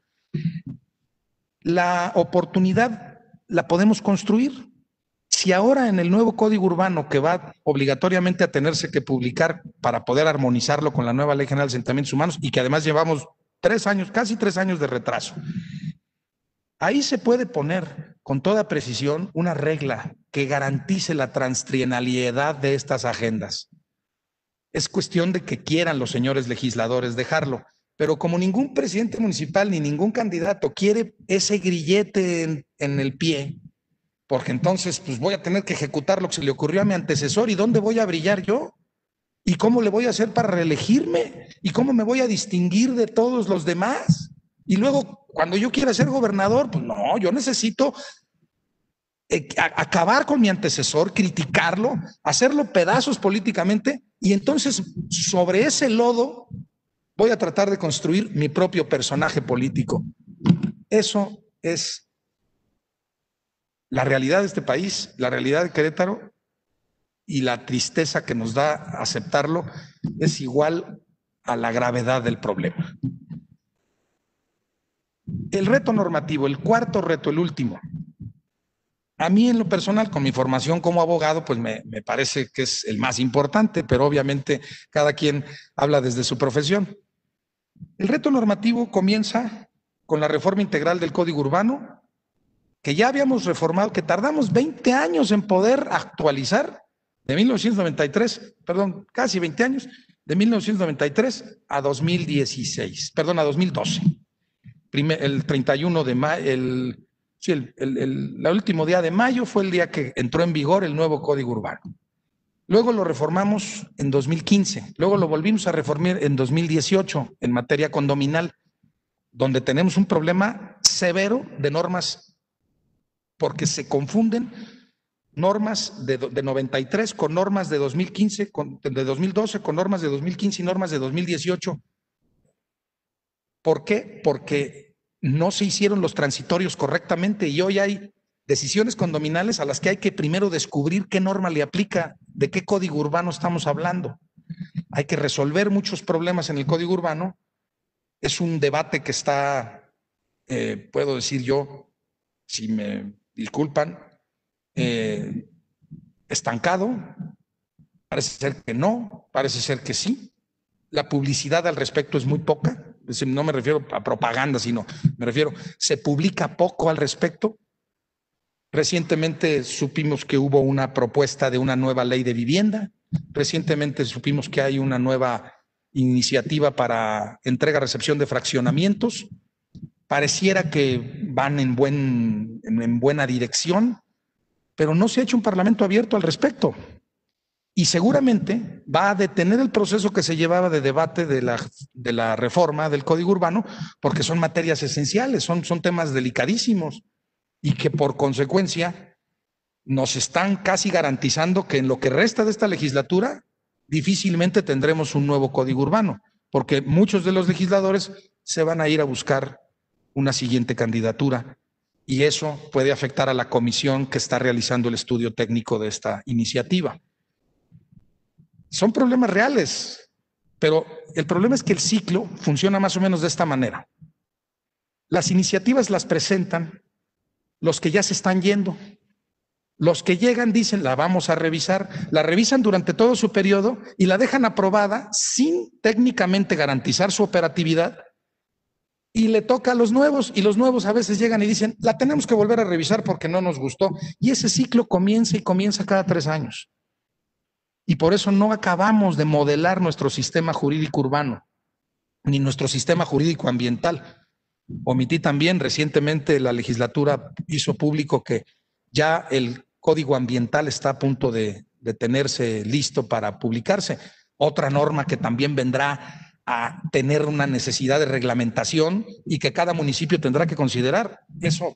La oportunidad la podemos construir. Si ahora en el nuevo Código Urbano, que va obligatoriamente a tenerse que publicar para poder armonizarlo con la nueva Ley General de Asentamientos Humanos y que además llevamos tres años, casi tres años de retraso, ahí se puede poner con toda precisión una regla que garantice la transtrienalidad de estas agendas. Es cuestión de que quieran los señores legisladores dejarlo, pero como ningún presidente municipal ni ningún candidato quiere ese grillete en, en el pie, porque entonces pues voy a tener que ejecutar lo que se le ocurrió a mi antecesor, ¿y dónde voy a brillar yo? ¿Y cómo le voy a hacer para reelegirme? ¿Y cómo me voy a distinguir de todos los demás? Y luego, cuando yo quiera ser gobernador, pues no, yo necesito eh, a, acabar con mi antecesor, criticarlo, hacerlo pedazos políticamente, y entonces sobre ese lodo voy a tratar de construir mi propio personaje político. Eso es la realidad de este país, la realidad de Querétaro, y la tristeza que nos da aceptarlo es igual a la gravedad del problema. El reto normativo, el cuarto reto, el último. A mí en lo personal, con mi formación como abogado, pues me, me parece que es el más importante, pero obviamente cada quien habla desde su profesión. El reto normativo comienza con la reforma integral del Código Urbano, que ya habíamos reformado, que tardamos veinte años en poder actualizar, de mil novecientos noventa y tres, perdón, casi veinte años, de mil novecientos noventa y tres a dos mil dieciséis, perdón, a dos mil doce. Primer, el treinta y uno de mayo, el, sí, el, el, el, el último día de mayo fue el día que entró en vigor el nuevo Código Urbano. Luego lo reformamos en dos mil quince, luego lo volvimos a reformar en dos mil dieciocho en materia condominal, donde tenemos un problema severo de normas porque se confunden normas de, de noventa y tres con normas de dos mil quince, con, de dos mil doce con normas de dos mil quince y normas de dos mil dieciocho. ¿Por qué? Porque no se hicieron los transitorios correctamente y hoy hay decisiones condominales a las que hay que primero descubrir qué norma le aplica, de qué código urbano estamos hablando. Hay que resolver muchos problemas en el código urbano. Es un debate que está, eh, puedo decir yo, si me disculpan, eh, estancado. Parece ser que no, parece ser que sí. La publicidad al respecto es muy poca. No me refiero a propaganda, sino me refiero, se publica poco al respecto. Recientemente supimos que hubo una propuesta de una nueva ley de vivienda. Recientemente supimos que hay una nueva iniciativa para entrega-recepción de fraccionamientos. Pareciera que van en, buen, en buena dirección, pero no se ha hecho un parlamento abierto al respecto. Y seguramente va a detener el proceso que se llevaba de debate de la, de la reforma del Código Urbano, porque son materias esenciales, son, son temas delicadísimos y que por consecuencia nos están casi garantizando que en lo que resta de esta legislatura difícilmente tendremos un nuevo Código Urbano, porque muchos de los legisladores se van a ir a buscar una siguiente candidatura y eso puede afectar a la comisión que está realizando el estudio técnico de esta iniciativa. Son problemas reales, pero el problema es que el ciclo funciona más o menos de esta manera. Las iniciativas las presentan los que ya se están yendo, Los que llegan dicen, la vamos a revisar, la revisan durante todo su periodo y la dejan aprobada sin técnicamente garantizar su operatividad, y le toca a los nuevos, y los nuevos a veces llegan y dicen, la tenemos que volver a revisar porque no nos gustó, y ese ciclo comienza y comienza cada tres años. Y por eso no acabamos de modelar nuestro sistema jurídico urbano, ni nuestro sistema jurídico ambiental. Omití también, recientemente la legislatura hizo público que ya el Código Ambiental está a punto de, de tenerse listo para publicarse. Otra norma que también vendrá a tener una necesidad de reglamentación y que cada municipio tendrá que considerar. Eso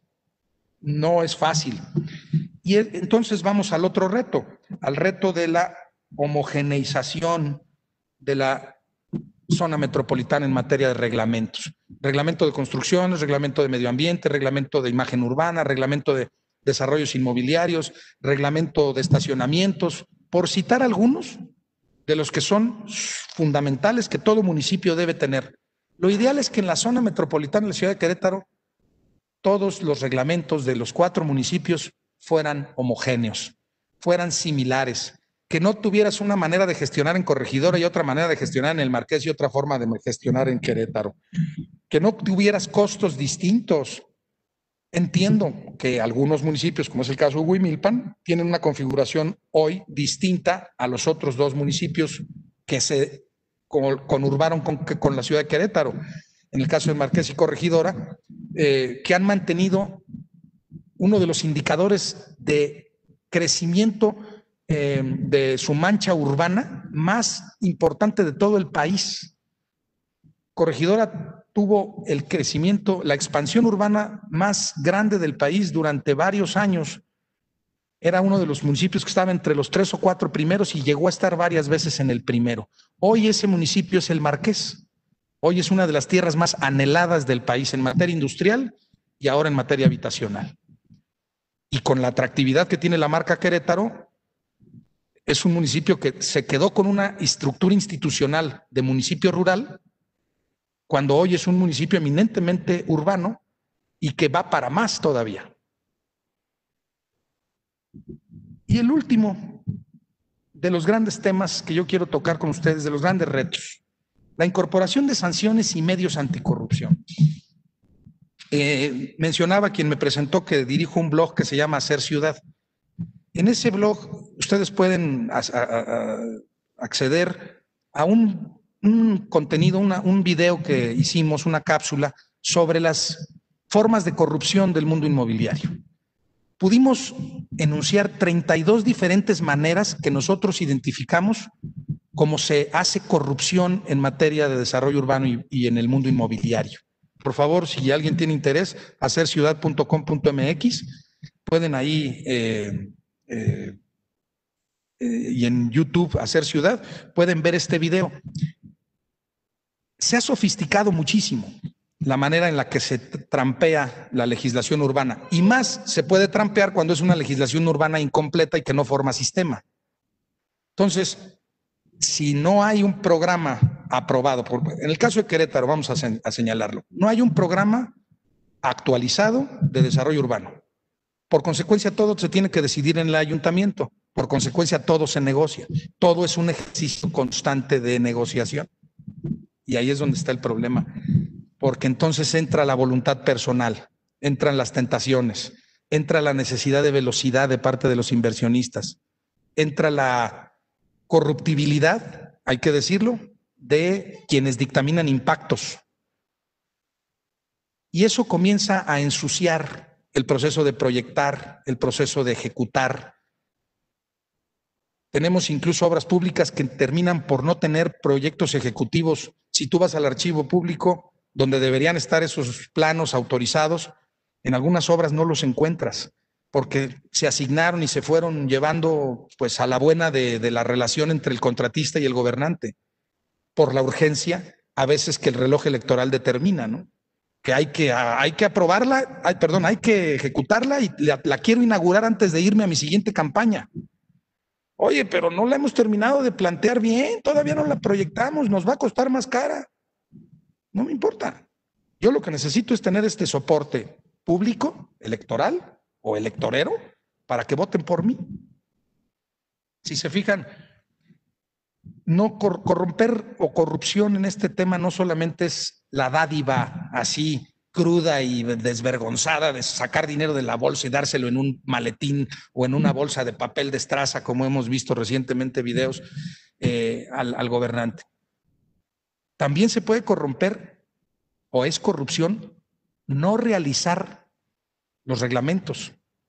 no es fácil. Y entonces vamos al otro reto, al reto de la homogeneización de la zona metropolitana en materia de reglamentos. Reglamento de construcciones, reglamento de medio ambiente, reglamento de imagen urbana, reglamento de desarrollos inmobiliarios, reglamento de estacionamientos, por citar algunos de los que son fundamentales que todo municipio debe tener. Lo ideal es que en la zona metropolitana de la ciudad de Querétaro todos los reglamentos de los cuatro municipios fueran homogéneos, fueran similares, que no tuvieras una manera de gestionar en Corregidora y otra manera de gestionar en el Marqués y otra forma de gestionar en Querétaro, que no tuvieras costos distintos. Entiendo que algunos municipios, como es el caso de Huimilpan, tienen una configuración hoy distinta a los otros dos municipios que se conurbaron con, con la ciudad de Querétaro. En el caso de Marqués y Corregidora, eh, que han mantenido uno de los indicadores de crecimiento eh, de su mancha urbana más importante de todo el país. Corregidora tuvo el crecimiento, la expansión urbana más grande del país durante varios años. Era uno de los municipios que estaba entre los tres o cuatro primeros y llegó a estar varias veces en el primero. Hoy ese municipio es el Marqués. Hoy es una de las tierras más anheladas del país en materia industrial y ahora en materia habitacional. Y con la atractividad que tiene la marca Querétaro, es un municipio que se quedó con una estructura institucional de municipio rural, cuando hoy es un municipio eminentemente urbano y que va para más todavía. Y el último de los grandes temas que yo quiero tocar con ustedes, de los grandes retos, la incorporación de sanciones y medios anticorrupción. Eh, mencionaba quien me presentó que dirijo un blog que se llama Hacer Ciudad. En ese blog ustedes pueden a, a, a acceder a un un contenido, una, un video que hicimos, una cápsula sobre las formas de corrupción del mundo inmobiliario. Pudimos enunciar treinta y dos diferentes maneras que nosotros identificamos como se hace corrupción en materia de desarrollo urbano y, y en el mundo inmobiliario. Por favor, si alguien tiene interés, hacer ciudad punto com punto m x, pueden ahí eh, eh, eh, y en YouTube, Hacer Ciudad, pueden ver este video. Se ha sofisticado muchísimo la manera en la que se trampea la legislación urbana, y más se puede trampear cuando es una legislación urbana incompleta y que no forma sistema. Entonces, si no hay un programa aprobado, por, en el caso de Querétaro vamos a, se, a señalarlo, no hay un programa actualizado de desarrollo urbano. Por consecuencia, todo se tiene que decidir en el ayuntamiento, por consecuencia, todo se negocia, todo es un ejercicio constante de negociación. Y ahí es donde está el problema, porque entonces entra la voluntad personal, entran las tentaciones, entra la necesidad de velocidad de parte de los inversionistas, entra la corruptibilidad, hay que decirlo, de quienes dictaminan impactos. Y eso comienza a ensuciar el proceso de proyectar, el proceso de ejecutar. Tenemos incluso obras públicas que terminan por no tener proyectos ejecutivos. Si tú vas al archivo público, donde deberían estar esos planos autorizados, en algunas obras no los encuentras, porque se asignaron y se fueron llevando pues a la buena de, de la relación entre el contratista y el gobernante, por la urgencia a veces que el reloj electoral determina, ¿no? Que hay que, hay que aprobarla, hay, perdón, hay que ejecutarla y la, la quiero inaugurar antes de irme a mi siguiente campaña. Oye, pero no la hemos terminado de plantear bien, todavía no la proyectamos, nos va a costar más cara. No me importa. Yo lo que necesito es tener este soporte público, electoral o electorero, para que voten por mí. Si se fijan, no cor corromper o corrupción en este tema no solamente es la dádiva así cruda y desvergonzada de sacar dinero de la bolsa y dárselo en un maletín o en una bolsa de papel de estraza, como hemos visto recientemente videos eh, al, al gobernante. También se puede corromper, o es corrupción, no realizar los reglamentos,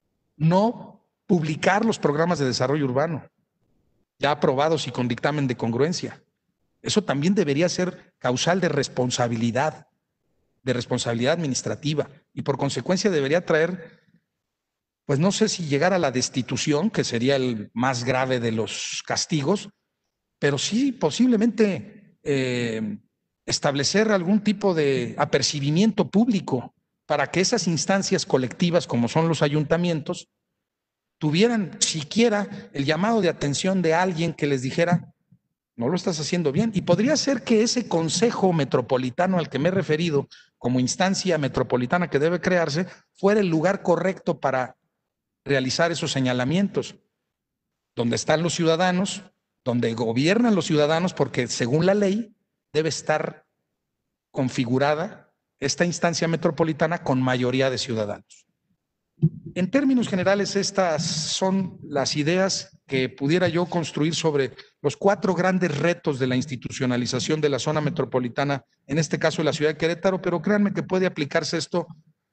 no publicar los programas de desarrollo urbano ya aprobados y con dictamen de congruencia. Eso también debería ser causal de responsabilidad, de responsabilidad administrativa, y por consecuencia debería traer, pues no sé si llegar a la destitución, que sería el más grave de los castigos, pero sí posiblemente eh, establecer algún tipo de apercibimiento público para que esas instancias colectivas, como son los ayuntamientos, tuvieran siquiera el llamado de atención de alguien que les dijera, no lo estás haciendo bien. Y podría ser que ese consejo metropolitano al que me he referido, como instancia metropolitana que debe crearse, fuera el lugar correcto para realizar esos señalamientos, donde están los ciudadanos, donde gobiernan los ciudadanos, porque según la ley debe estar configurada esta instancia metropolitana con mayoría de ciudadanos. En términos generales, estas son las ideas que pudiera yo construir sobre los cuatro grandes retos de la institucionalización de la zona metropolitana, en este caso de la ciudad de Querétaro, pero créanme que puede aplicarse esto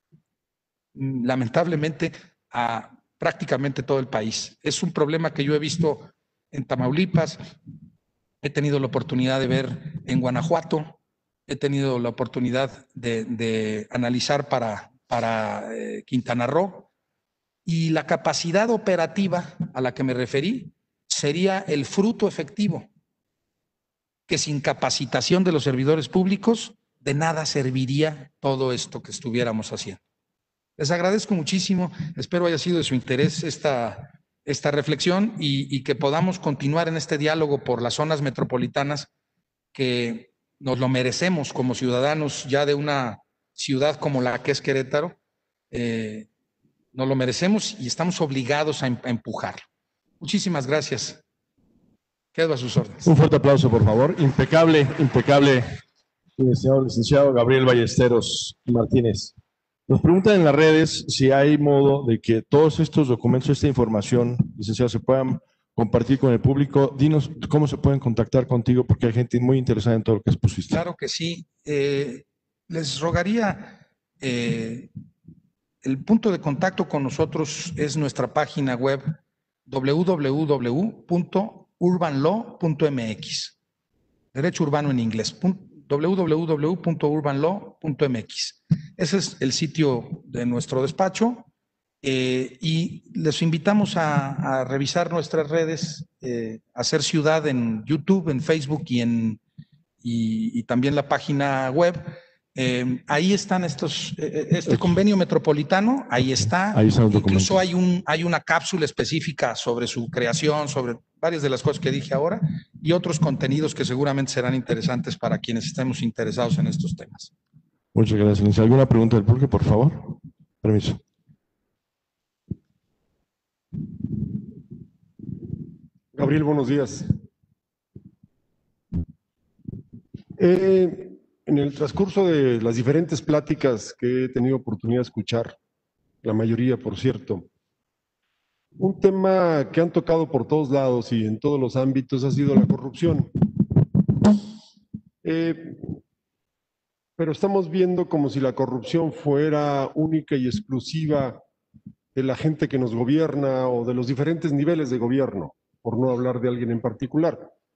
lamentablemente a prácticamente todo el país. Es un problema que yo he visto en Tamaulipas, he tenido la oportunidad de ver en Guanajuato, he tenido la oportunidad de, de analizar para, para eh, Quintana Roo, y la capacidad operativa a la que me referí sería el fruto efectivo, que sin capacitación de los servidores públicos de nada serviría todo esto que estuviéramos haciendo. Les agradezco muchísimo, espero haya sido de su interés esta, esta reflexión y, y que podamos continuar en este diálogo por las zonas metropolitanas, que nos lo merecemos como ciudadanos ya de una ciudad como la que es Querétaro. Eh, Nos lo merecemos y estamos obligados a, a empujarlo. Muchísimas gracias. Quedo a sus órdenes. Un fuerte aplauso, por favor. Impecable, impecable, señor licenciado Gabriel Ballesteros Martínez. Nos preguntan en las redes si hay modo de que todos estos documentos, esta información, licenciado, se puedan compartir con el público. Dinos cómo se pueden contactar contigo, porque hay gente muy interesada en todo lo que expusiste. Claro que sí. Eh, les rogaría... Eh, El punto de contacto con nosotros es nuestra página web w w w punto urban law punto m x, derecho urbano en inglés, w w w punto urban law punto m x. Ese es el sitio de nuestro despacho eh, y les invitamos a, a revisar nuestras redes, eh, Hacer Ciudad en YouTube, en Facebook y, en, y, y también la página web. Eh, ahí están estos, eh, este convenio metropolitano, ahí está. Ahí están los Incluso hay, un, hay una cápsula específica sobre su creación, sobre varias de las cosas que dije ahora y otros contenidos que seguramente serán interesantes para quienes estemos interesados en estos temas. Muchas gracias, licenciado. ¿Alguna pregunta del público, por favor? Permiso. Gabriel, buenos días. Eh, En el transcurso de las diferentes pláticas que he tenido oportunidad de escuchar, la mayoría, por cierto, un tema que han tocado por todos lados y en todos los ámbitos ha sido la corrupción. Eh, pero estamos viendo como si la corrupción fuera única y exclusiva de la gente que nos gobierna o de los diferentes niveles de gobierno, por no hablar de alguien en particular.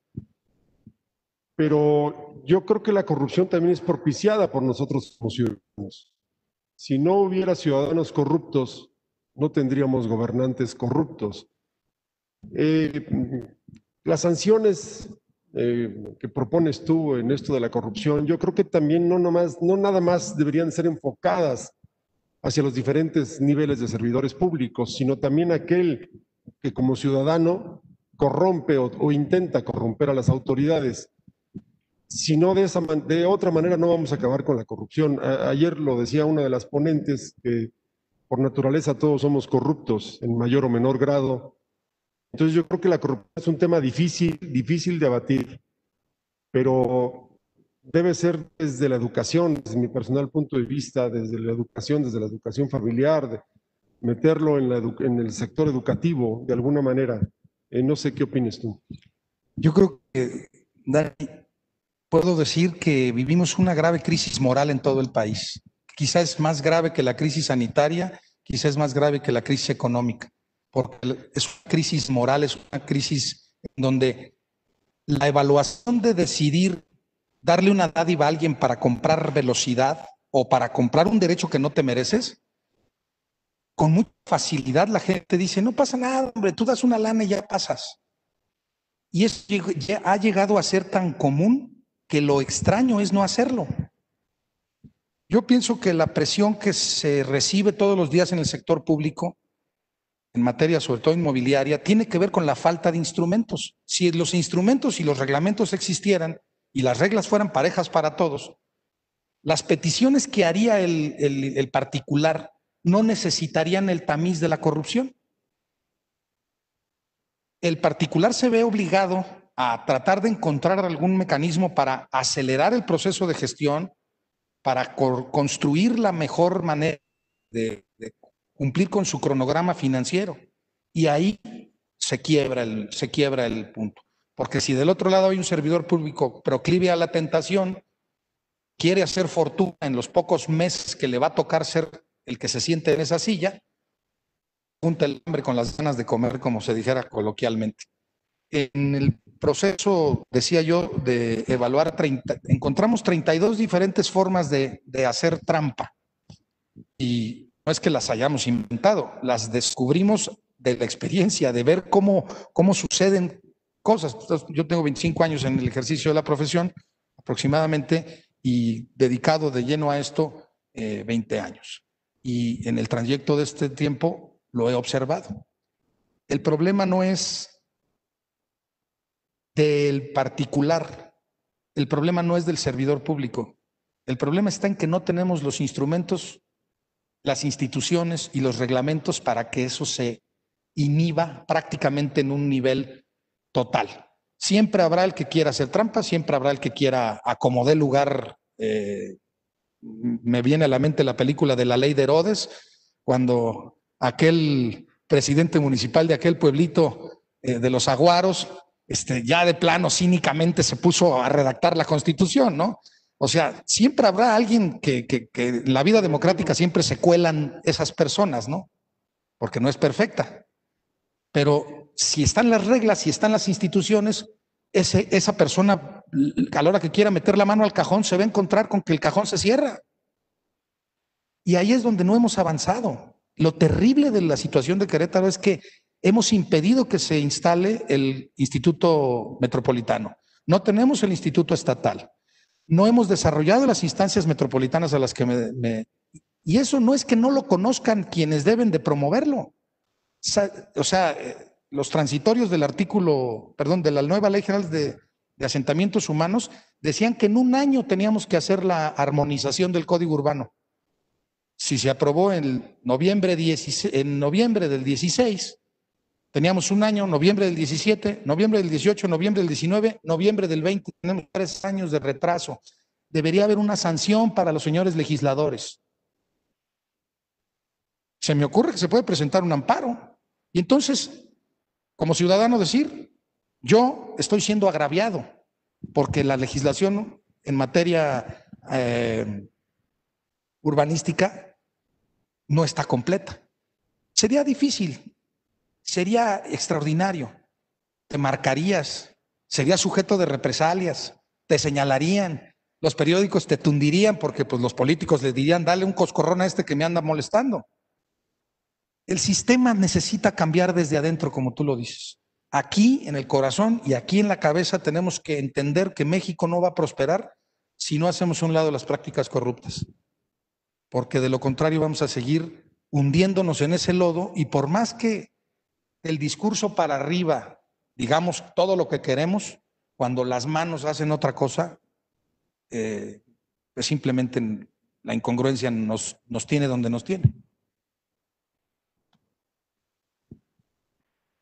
Pero yo creo que la corrupción también es propiciada por nosotros como ciudadanos. Si no hubiera ciudadanos corruptos, no tendríamos gobernantes corruptos. Eh, las sanciones eh, que propones tú en esto de la corrupción, yo creo que también no, nomás, no nada más deberían ser enfocadas hacia los diferentes niveles de servidores públicos, sino también aquel que como ciudadano corrompe o, o intenta corromper a las autoridades. Si no, de, esa, de otra manera no vamos a acabar con la corrupción. A, ayer lo decía una de las ponentes, que Por naturaleza todos somos corruptos en mayor o menor grado. Entonces yo creo que la corrupción es un tema difícil, difícil de abatir, pero debe ser desde la educación, desde mi personal punto de vista, desde la educación, desde la educación familiar, de meterlo en, la en el sector educativo de alguna manera. Eh, no sé qué opinas tú. Yo creo que, Dani, puedo decir que vivimos una grave crisis moral en todo el país. Quizá es más grave que la crisis sanitaria, quizá es más grave que la crisis económica, porque es una crisis moral, es una crisis en donde la evaluación de decidir darle una dádiva a alguien para comprar velocidad o para comprar un derecho que no te mereces, con mucha facilidad la gente dice, no pasa nada, hombre, tú das una lana y ya pasas. Y eso ya ha llegado a ser tan común que lo extraño es no hacerlo. Yo pienso que la presión que se recibe todos los días en el sector público, en materia sobre todo inmobiliaria, tiene que ver con la falta de instrumentos. Si los instrumentos y los reglamentos existieran y las reglas fueran parejas para todos, las peticiones que haría el, el, el particular no necesitarían el tamiz de la corrupción. El particular se ve obligado a tratar de encontrar algún mecanismo para acelerar el proceso de gestión, para co construir la mejor manera de, de cumplir con su cronograma financiero. Y ahí se quiebra, el, se quiebra el punto. Porque si del otro lado hay un servidor público proclive a la tentación, quiere hacer fortuna en los pocos meses que le va a tocar ser el que se siente en esa silla, junta el hambre con las ganas de comer, como se dijera coloquialmente. En el proceso, decía yo, de evaluar, treinta, encontramos treinta y dos diferentes formas de, de hacer trampa. Y no es que las hayamos inventado, las descubrimos de la experiencia, de ver cómo, cómo suceden cosas. Yo tengo veinticinco años en el ejercicio de la profesión, aproximadamente, y dedicado de lleno a esto eh, veinte años. Y en el trayecto de este tiempo lo he observado. El problema no es del particular, el problema no es del servidor público, el problema está en que no tenemos los instrumentos, las instituciones y los reglamentos para que eso se inhiba prácticamente en un nivel total. Siempre habrá el que quiera hacer trampa, siempre habrá el que quiera acomodar lugar. Eh, me viene a la mente la película de La Ley de Herodes, cuando aquel presidente municipal de aquel pueblito eh, de los Aguaros, este, ya de plano cínicamente se puso a redactar la Constitución, ¿no? O sea, siempre habrá alguien que, que, que en la vida democrática siempre se cuelan esas personas, ¿no? Porque no es perfecta. Pero si están las reglas, si están las instituciones, ese, esa persona, a la hora que quiera meter la mano al cajón, se va a encontrar con que el cajón se cierra. Y ahí es donde no hemos avanzado. Lo terrible de la situación de Querétaro es que hemos impedido que se instale el Instituto Metropolitano. No tenemos el Instituto Estatal. No hemos desarrollado las instancias metropolitanas a las que me, me... Y eso no es que no lo conozcan quienes deben de promoverlo. O sea, los transitorios del artículo, perdón, de la nueva Ley General de, de Asentamientos Humanos decían que en un año teníamos que hacer la armonización del Código Urbano. Si se aprobó en noviembre, dieciséis, en noviembre del dieciséis, teníamos un año, noviembre del diecisiete, noviembre del dieciocho, noviembre del diecinueve, noviembre del veinte, tenemos tres años de retraso. Debería haber una sanción para los señores legisladores. Se me ocurre que se puede presentar un amparo. Y entonces, como ciudadano decir, yo estoy siendo agraviado porque la legislación en materia eh, urbanística no está completa. Sería difícil, sería extraordinario. Te marcarías, serías sujeto de represalias, te señalarían, los periódicos te tundirían porque pues, los políticos les dirían, dale un coscorrón a este que me anda molestando. El sistema necesita cambiar desde adentro, como tú lo dices. Aquí en el corazón y aquí en la cabeza tenemos que entender que México no va a prosperar si no hacemos a un lado las prácticas corruptas. Porque de lo contrario vamos a seguir hundiéndonos en ese lodo y por más que el discurso para arriba, digamos todo lo que queremos, cuando las manos hacen otra cosa, eh, pues simplemente la incongruencia nos, nos tiene donde nos tiene.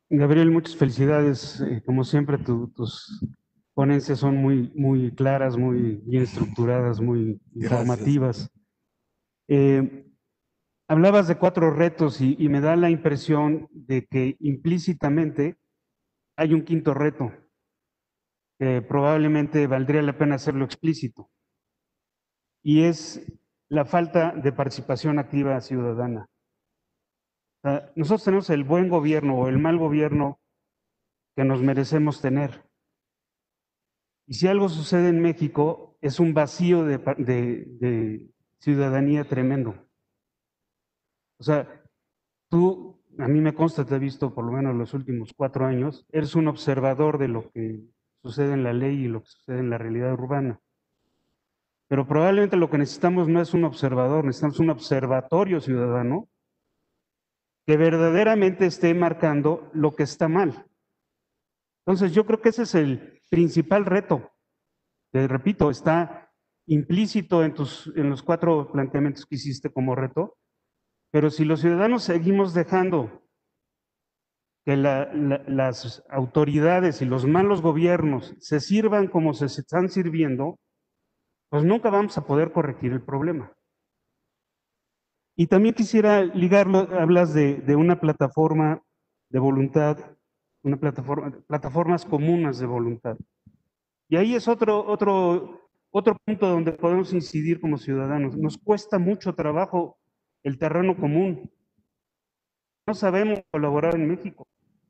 Gabriel, muchas felicidades. Eh, como siempre, tu, tus ponencias son muy, muy claras, muy bien estructuradas, muy informativas. Eh, hablabas de cuatro retos y, y me da la impresión de que implícitamente hay un quinto reto, que probablemente valdría la pena hacerlo explícito, y es la falta de participación activa ciudadana. O sea, nosotros tenemos el buen gobierno o el mal gobierno que nos merecemos tener. Y si algo sucede en México, es un vacío de, de, de ciudadanía tremendo. O sea, tú, a mí me consta, te he visto por lo menos los últimos cuatro años, eres un observador de lo que sucede en la ley y lo que sucede en la realidad urbana. Pero probablemente lo que necesitamos no es un observador, necesitamos un observatorio ciudadano que verdaderamente esté marcando lo que está mal. Entonces yo creo que ese es el principal reto. Te repito, está implícito en, tus, en los cuatro planteamientos que hiciste como reto, pero si los ciudadanos seguimos dejando que la, la, las autoridades y los malos gobiernos se sirvan como se están sirviendo, pues nunca vamos a poder corregir el problema. Y también quisiera ligarlo, hablas de, de una plataforma de voluntad, una plataforma, plataformas comunes de voluntad. Y ahí es otro, otro, otro punto donde podemos incidir como ciudadanos. Nos cuesta mucho trabajo el terreno común. No sabemos colaborar en México.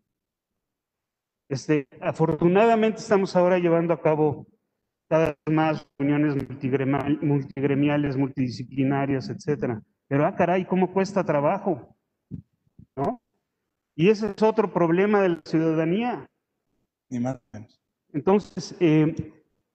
Este, afortunadamente estamos ahora llevando a cabo cada vez más reuniones multigremiales, multidisciplinarias, etcétera. Pero, ah, caray, ¿cómo cuesta trabajo? ¿No? Y ese es otro problema de la ciudadanía. Ni más ni menos. Entonces, eh,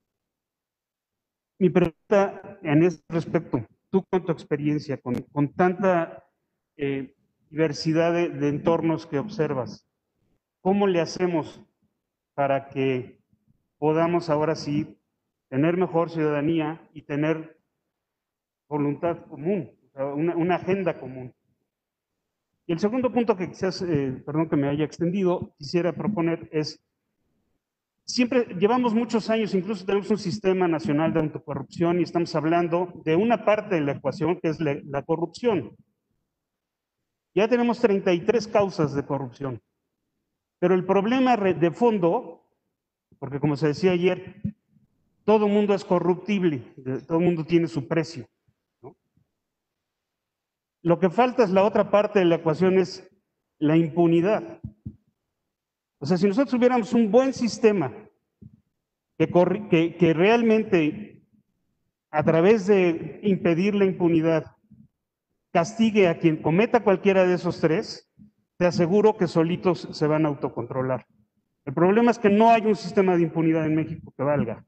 mi pregunta en este respecto, tú con tu experiencia, con, con tanta eh, diversidad de, de entornos que observas, ¿cómo le hacemos para que podamos ahora sí tener mejor ciudadanía y tener voluntad común, o sea, una, una agenda común? Y el segundo punto que quizás, eh, perdón que me haya extendido, quisiera proponer es, siempre llevamos muchos años, incluso tenemos un sistema nacional de anticorrupción y estamos hablando de una parte de la ecuación que es la, la corrupción. Ya tenemos treinta y tres causas de corrupción, pero el problema de fondo, porque como se decía ayer, todo mundo es corruptible, todo mundo tiene su precio, ¿no? Lo que falta es la otra parte de la ecuación, es la impunidad. O sea, si nosotros tuviéramos un buen sistema que, que, que realmente a través de impedir la impunidad castigue a quien cometa cualquiera de esos tres, te aseguro que solitos se van a autocontrolar. El problema es que no hay un sistema de impunidad en México que valga.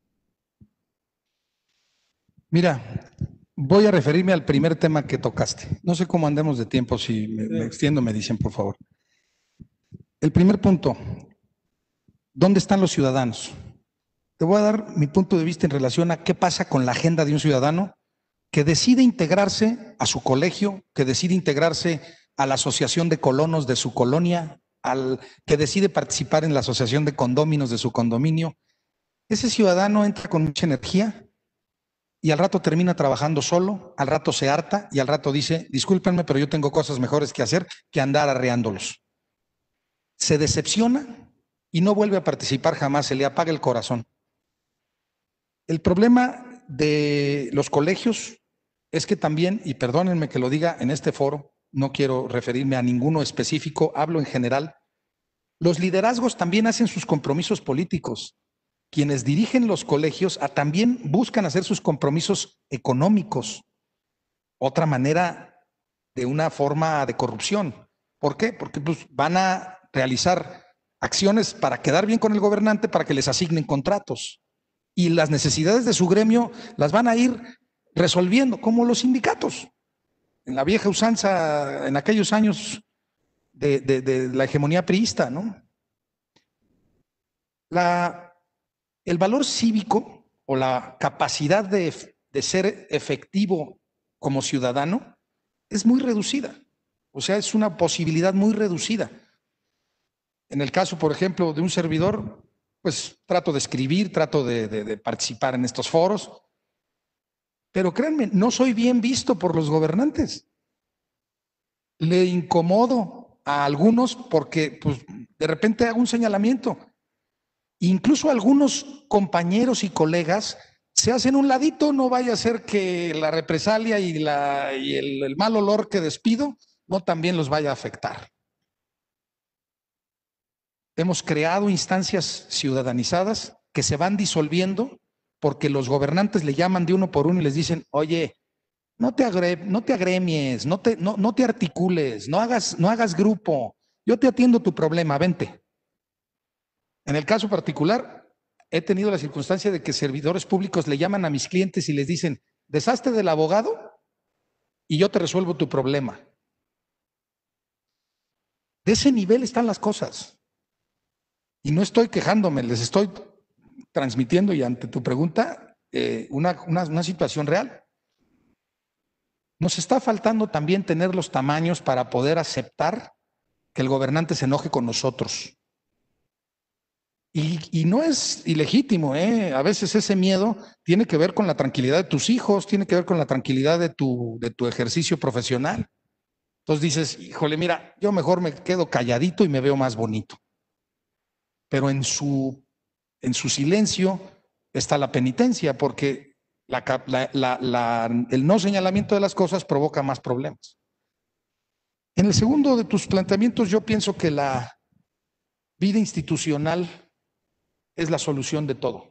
Mira, voy a referirme al primer tema que tocaste. No sé cómo andemos de tiempo, si me, me extiendo me dicen, por favor. El primer punto, ¿dónde están los ciudadanos? Te voy a dar mi punto de vista en relación a qué pasa con la agenda de un ciudadano que decide integrarse a su colegio, que decide integrarse a la asociación de colonos de su colonia, al que decide participar en la asociación de condóminos de su condominio. Ese ciudadano entra con mucha energía y al rato termina trabajando solo, al rato se harta y al rato dice, discúlpenme, pero yo tengo cosas mejores que hacer que andar arreándolos. Se decepciona y no vuelve a participar jamás, se le apaga el corazón. El problema de los colegios es que también, y perdónenme que lo diga en este foro, no quiero referirme a ninguno específico, hablo en general, los liderazgos también hacen sus compromisos políticos. Quienes dirigen los colegios a, también buscan hacer sus compromisos económicos. Otra manera de una forma de corrupción. ¿Por qué? Porque pues, van a realizar acciones para quedar bien con el gobernante, para que les asignen contratos. Y las necesidades de su gremio las van a ir resolviendo, como los sindicatos. En la vieja usanza, en aquellos años de, de, de la hegemonía priista, ¿no? La, el valor cívico o la capacidad de, de ser efectivo como ciudadano es muy reducida. O sea, es una posibilidad muy reducida. En el caso, por ejemplo, de un servidor, pues trato de escribir, trato de, de, de participar en estos foros, pero créanme, no soy bien visto por los gobernantes. Le incomodo a algunos porque pues, de repente hago un señalamiento. Incluso algunos compañeros y colegas se hacen un ladito, no vaya a ser que la represalia y, la, y el, el mal olor que despido no también los vaya a afectar. Hemos creado instancias ciudadanizadas que se van disolviendo porque los gobernantes le llaman de uno por uno y les dicen, oye, no te, agre no te agremies, no te, no, no te articules, no hagas, no hagas grupo, yo te atiendo tu problema, vente. En el caso particular, he tenido la circunstancia de que servidores públicos le llaman a mis clientes y les dicen, deshazte del abogado y yo te resuelvo tu problema. De ese nivel están las cosas. Y no estoy quejándome, les estoy transmitiendo y ante tu pregunta eh, una, una, una situación real. Nos está faltando también tener los tamaños para poder aceptar que el gobernante se enoje con nosotros. Y, y no es ilegítimo, ¿eh? A veces ese miedo tiene que ver con la tranquilidad de tus hijos, tiene que ver con la tranquilidad de tu, de tu ejercicio profesional. Entonces dices, híjole, mira, yo mejor me quedo calladito y me veo más bonito. Pero en su, en su silencio está la penitencia, porque la, la, la, la, el no señalamiento de las cosas provoca más problemas. En el segundo de tus planteamientos, yo pienso que la vida institucional es la solución de todo.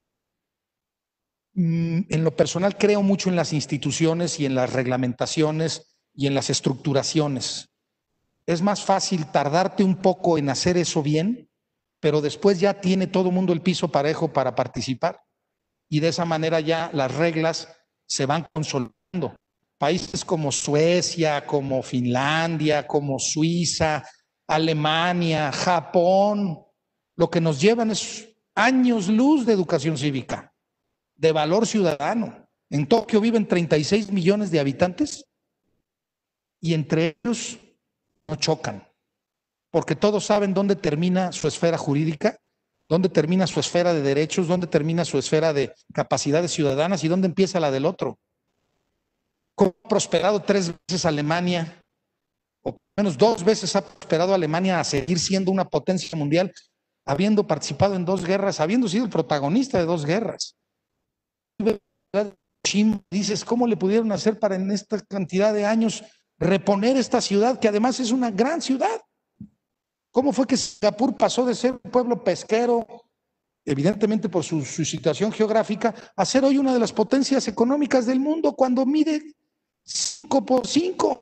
En lo personal creo mucho en las instituciones y en las reglamentaciones y en las estructuraciones. Es más fácil tardarte un poco en hacer eso bien, pero después ya tiene todo el mundo el piso parejo para participar. Y de esa manera ya las reglas se van consolidando. Países como Suecia, como Finlandia, como Suiza, Alemania, Japón, lo que nos llevan es años luz de educación cívica, de valor ciudadano. En Tokio viven treinta y seis millones de habitantes y entre ellos no chocan, porque todos saben dónde termina su esfera jurídica, dónde termina su esfera de derechos, dónde termina su esfera de capacidades ciudadanas y dónde empieza la del otro. ¿Cómo ha prosperado tres veces Alemania? O al menos dos veces ha prosperado Alemania a seguir siendo una potencia mundial, habiendo participado en dos guerras, habiendo sido el protagonista de dos guerras. Dices, ¿cómo le pudieron hacer para en esta cantidad de años reponer esta ciudad, que además es una gran ciudad? ¿Cómo fue que Singapur pasó de ser un pueblo pesquero, evidentemente por su, su situación geográfica, a ser hoy una de las potencias económicas del mundo cuando mide cinco por cinco?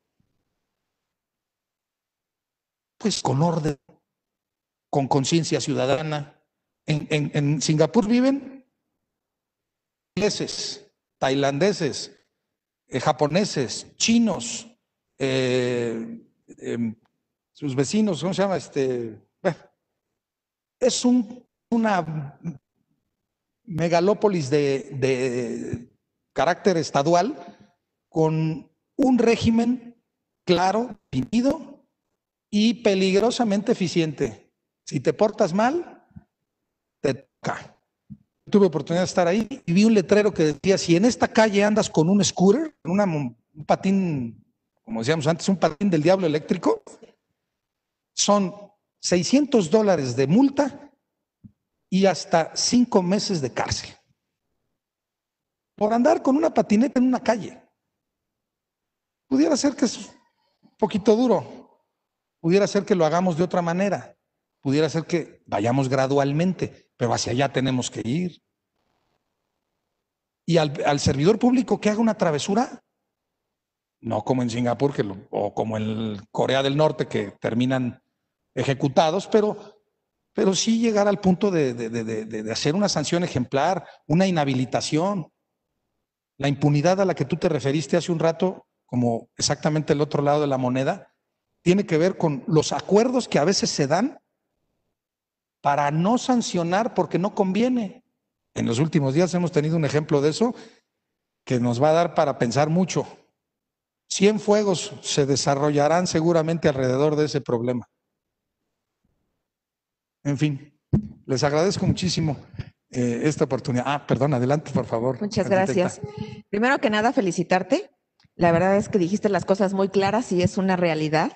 Pues con orden, con conciencia ciudadana. En, en, en Singapur viven ingleses, tailandeses, eh, japoneses, chinos, eh, eh, sus vecinos, ¿cómo se llama? Este, bueno, es un, una megalópolis de, de carácter estadual con un régimen claro, definido y peligrosamente eficiente. Si te portas mal, te toca. Tuve oportunidad de estar ahí y vi un letrero que decía, si en esta calle andas con un scooter, una, un patín, como decíamos antes, un patín del diablo eléctrico, son seiscientos dólares de multa y hasta cinco meses de cárcel por andar con una patineta en una calle. Pudiera ser que es un poquito duro, pudiera ser que lo hagamos de otra manera, pudiera ser que vayamos gradualmente, pero hacia allá tenemos que ir. Y al, al servidor público que haga una travesura, no como en Singapur que lo, o como en Corea del Norte que terminan ejecutados, pero, pero sí llegar al punto de, de, de, de, de hacer una sanción ejemplar, una inhabilitación. La impunidad a la que tú te referiste hace un rato, como exactamente el otro lado de la moneda, tiene que ver con los acuerdos que a veces se dan para no sancionar porque no conviene. En los últimos días hemos tenido un ejemplo de eso que nos va a dar para pensar mucho. Cien fuegos se desarrollarán seguramente alrededor de ese problema. En fin, les agradezco muchísimo eh, esta oportunidad. Ah, perdón, adelante, por favor. Muchas arquitecta. gracias. Primero que nada, felicitarte. La verdad es que dijiste las cosas muy claras y es una realidad.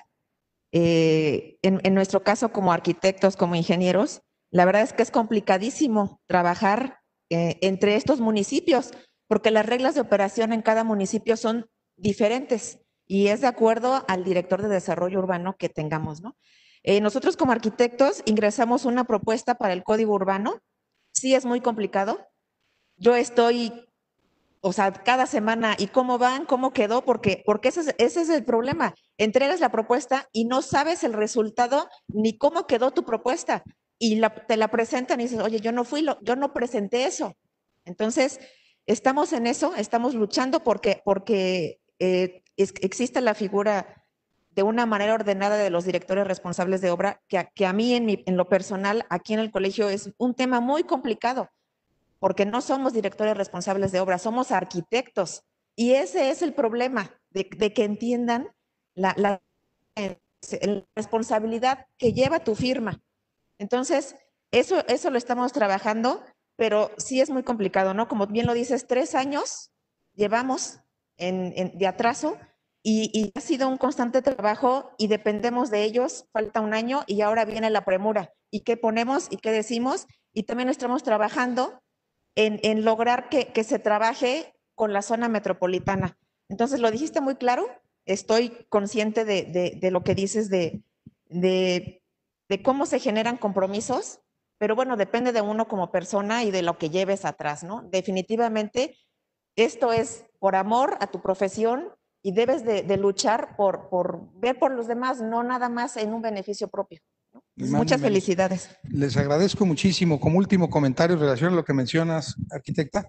Eh, en, en nuestro caso, como arquitectos, como ingenieros, la verdad es que es complicadísimo trabajar eh, entre estos municipios, porque las reglas de operación en cada municipio son diferentes y es de acuerdo al director de desarrollo urbano que tengamos, ¿no? Eh, nosotros como arquitectos ingresamos una propuesta para el código urbano. Sí es muy complicado. Yo estoy, o sea, cada semana, ¿y cómo van? ¿Cómo quedó? Porque, porque ese es, ese es el problema. Entregas la propuesta y no sabes el resultado ni cómo quedó tu propuesta. Y la, te la presentan y dices, oye, yo no fui, lo, yo no presenté eso. Entonces, estamos en eso, estamos luchando porque, porque eh, es, existe la figura de una manera ordenada de los directores responsables de obra, que a, que a mí en, mi, en lo personal, aquí en el colegio, es un tema muy complicado, porque no somos directores responsables de obra, somos arquitectos. Y ese es el problema, de, de que entiendan la, la, la responsabilidad que lleva tu firma. Entonces, eso, eso lo estamos trabajando, pero sí es muy complicado, ¿no? Como bien lo dices, tres años llevamos en, en, de atraso y, y ha sido un constante trabajo y dependemos de ellos, falta un año y ahora viene la premura. ¿Y qué ponemos y qué decimos? Y también estamos trabajando en, en lograr que, que se trabaje con la zona metropolitana. Entonces, lo dijiste muy claro, estoy consciente de, de, de lo que dices de, de de cómo se generan compromisos, pero bueno, depende de uno como persona y de lo que lleves atrás, ¿no? Definitivamente, esto es por amor a tu profesión y debes de, de luchar por, por ver por los demás, no nada más en un beneficio propio, ¿no? Entonces, muchas felicidades. Les agradezco muchísimo. Como último comentario en relación a lo que mencionas, arquitecta,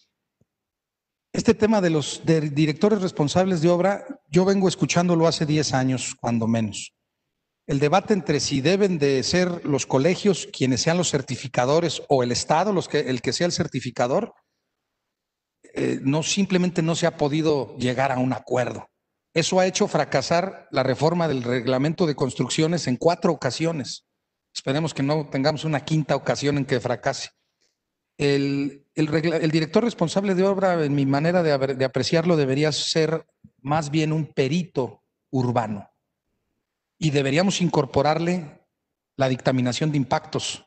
este tema de los de directores responsables de obra, yo vengo escuchándolo hace diez años, cuando menos. El debate entre si deben de ser los colegios quienes sean los certificadores o el Estado los que, el que sea el certificador, eh, no, simplemente no se ha podido llegar a un acuerdo. Eso ha hecho fracasar la reforma del reglamento de construcciones en cuatro ocasiones. Esperemos que no tengamos una quinta ocasión en que fracase. El, el, el director responsable de obra, en mi manera de, de apreciarlo, debería ser más bien un perito urbano. Y deberíamos incorporarle la dictaminación de impactos.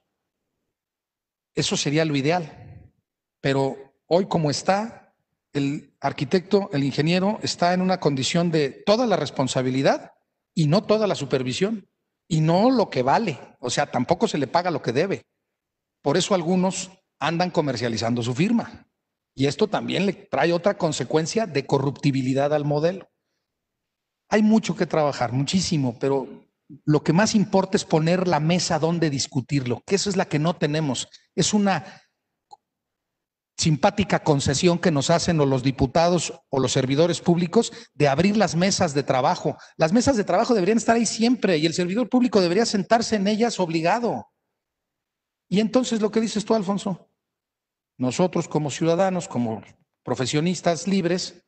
Eso sería lo ideal. Pero hoy, como está, el arquitecto, el ingeniero, está en una condición de toda la responsabilidad y no toda la supervisión. Y no lo que vale. O sea, tampoco se le paga lo que debe. Por eso algunos andan comercializando su firma. Y esto también le trae otra consecuencia de corruptibilidad al modelo. Hay mucho que trabajar, muchísimo, pero lo que más importa es poner la mesa donde discutirlo, que eso es la que no tenemos. Es una simpática concesión que nos hacen o los diputados o los servidores públicos de abrir las mesas de trabajo. Las mesas de trabajo deberían estar ahí siempre y el servidor público debería sentarse en ellas obligado. Y entonces lo que dices tú, Alfonso, nosotros como ciudadanos, como profesionistas libres,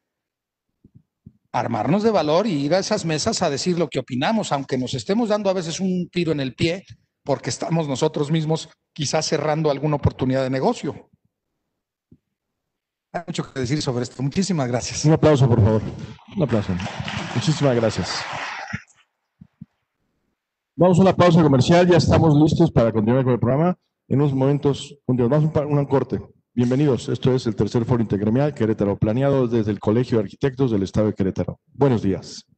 armarnos de valor y ir a esas mesas a decir lo que opinamos, aunque nos estemos dando a veces un tiro en el pie, porque estamos nosotros mismos quizás cerrando alguna oportunidad de negocio. Hay mucho que decir sobre esto. Muchísimas gracias. Un aplauso, por favor. Un aplauso. Muchísimas gracias. Vamos a una pausa comercial. Ya estamos listos para continuar con el programa. En unos momentos, vamos a un corte. Bienvenidos, esto es el tercer foro intergremial Querétaro, planeado desde el Colegio de Arquitectos del Estado de Querétaro. Buenos días.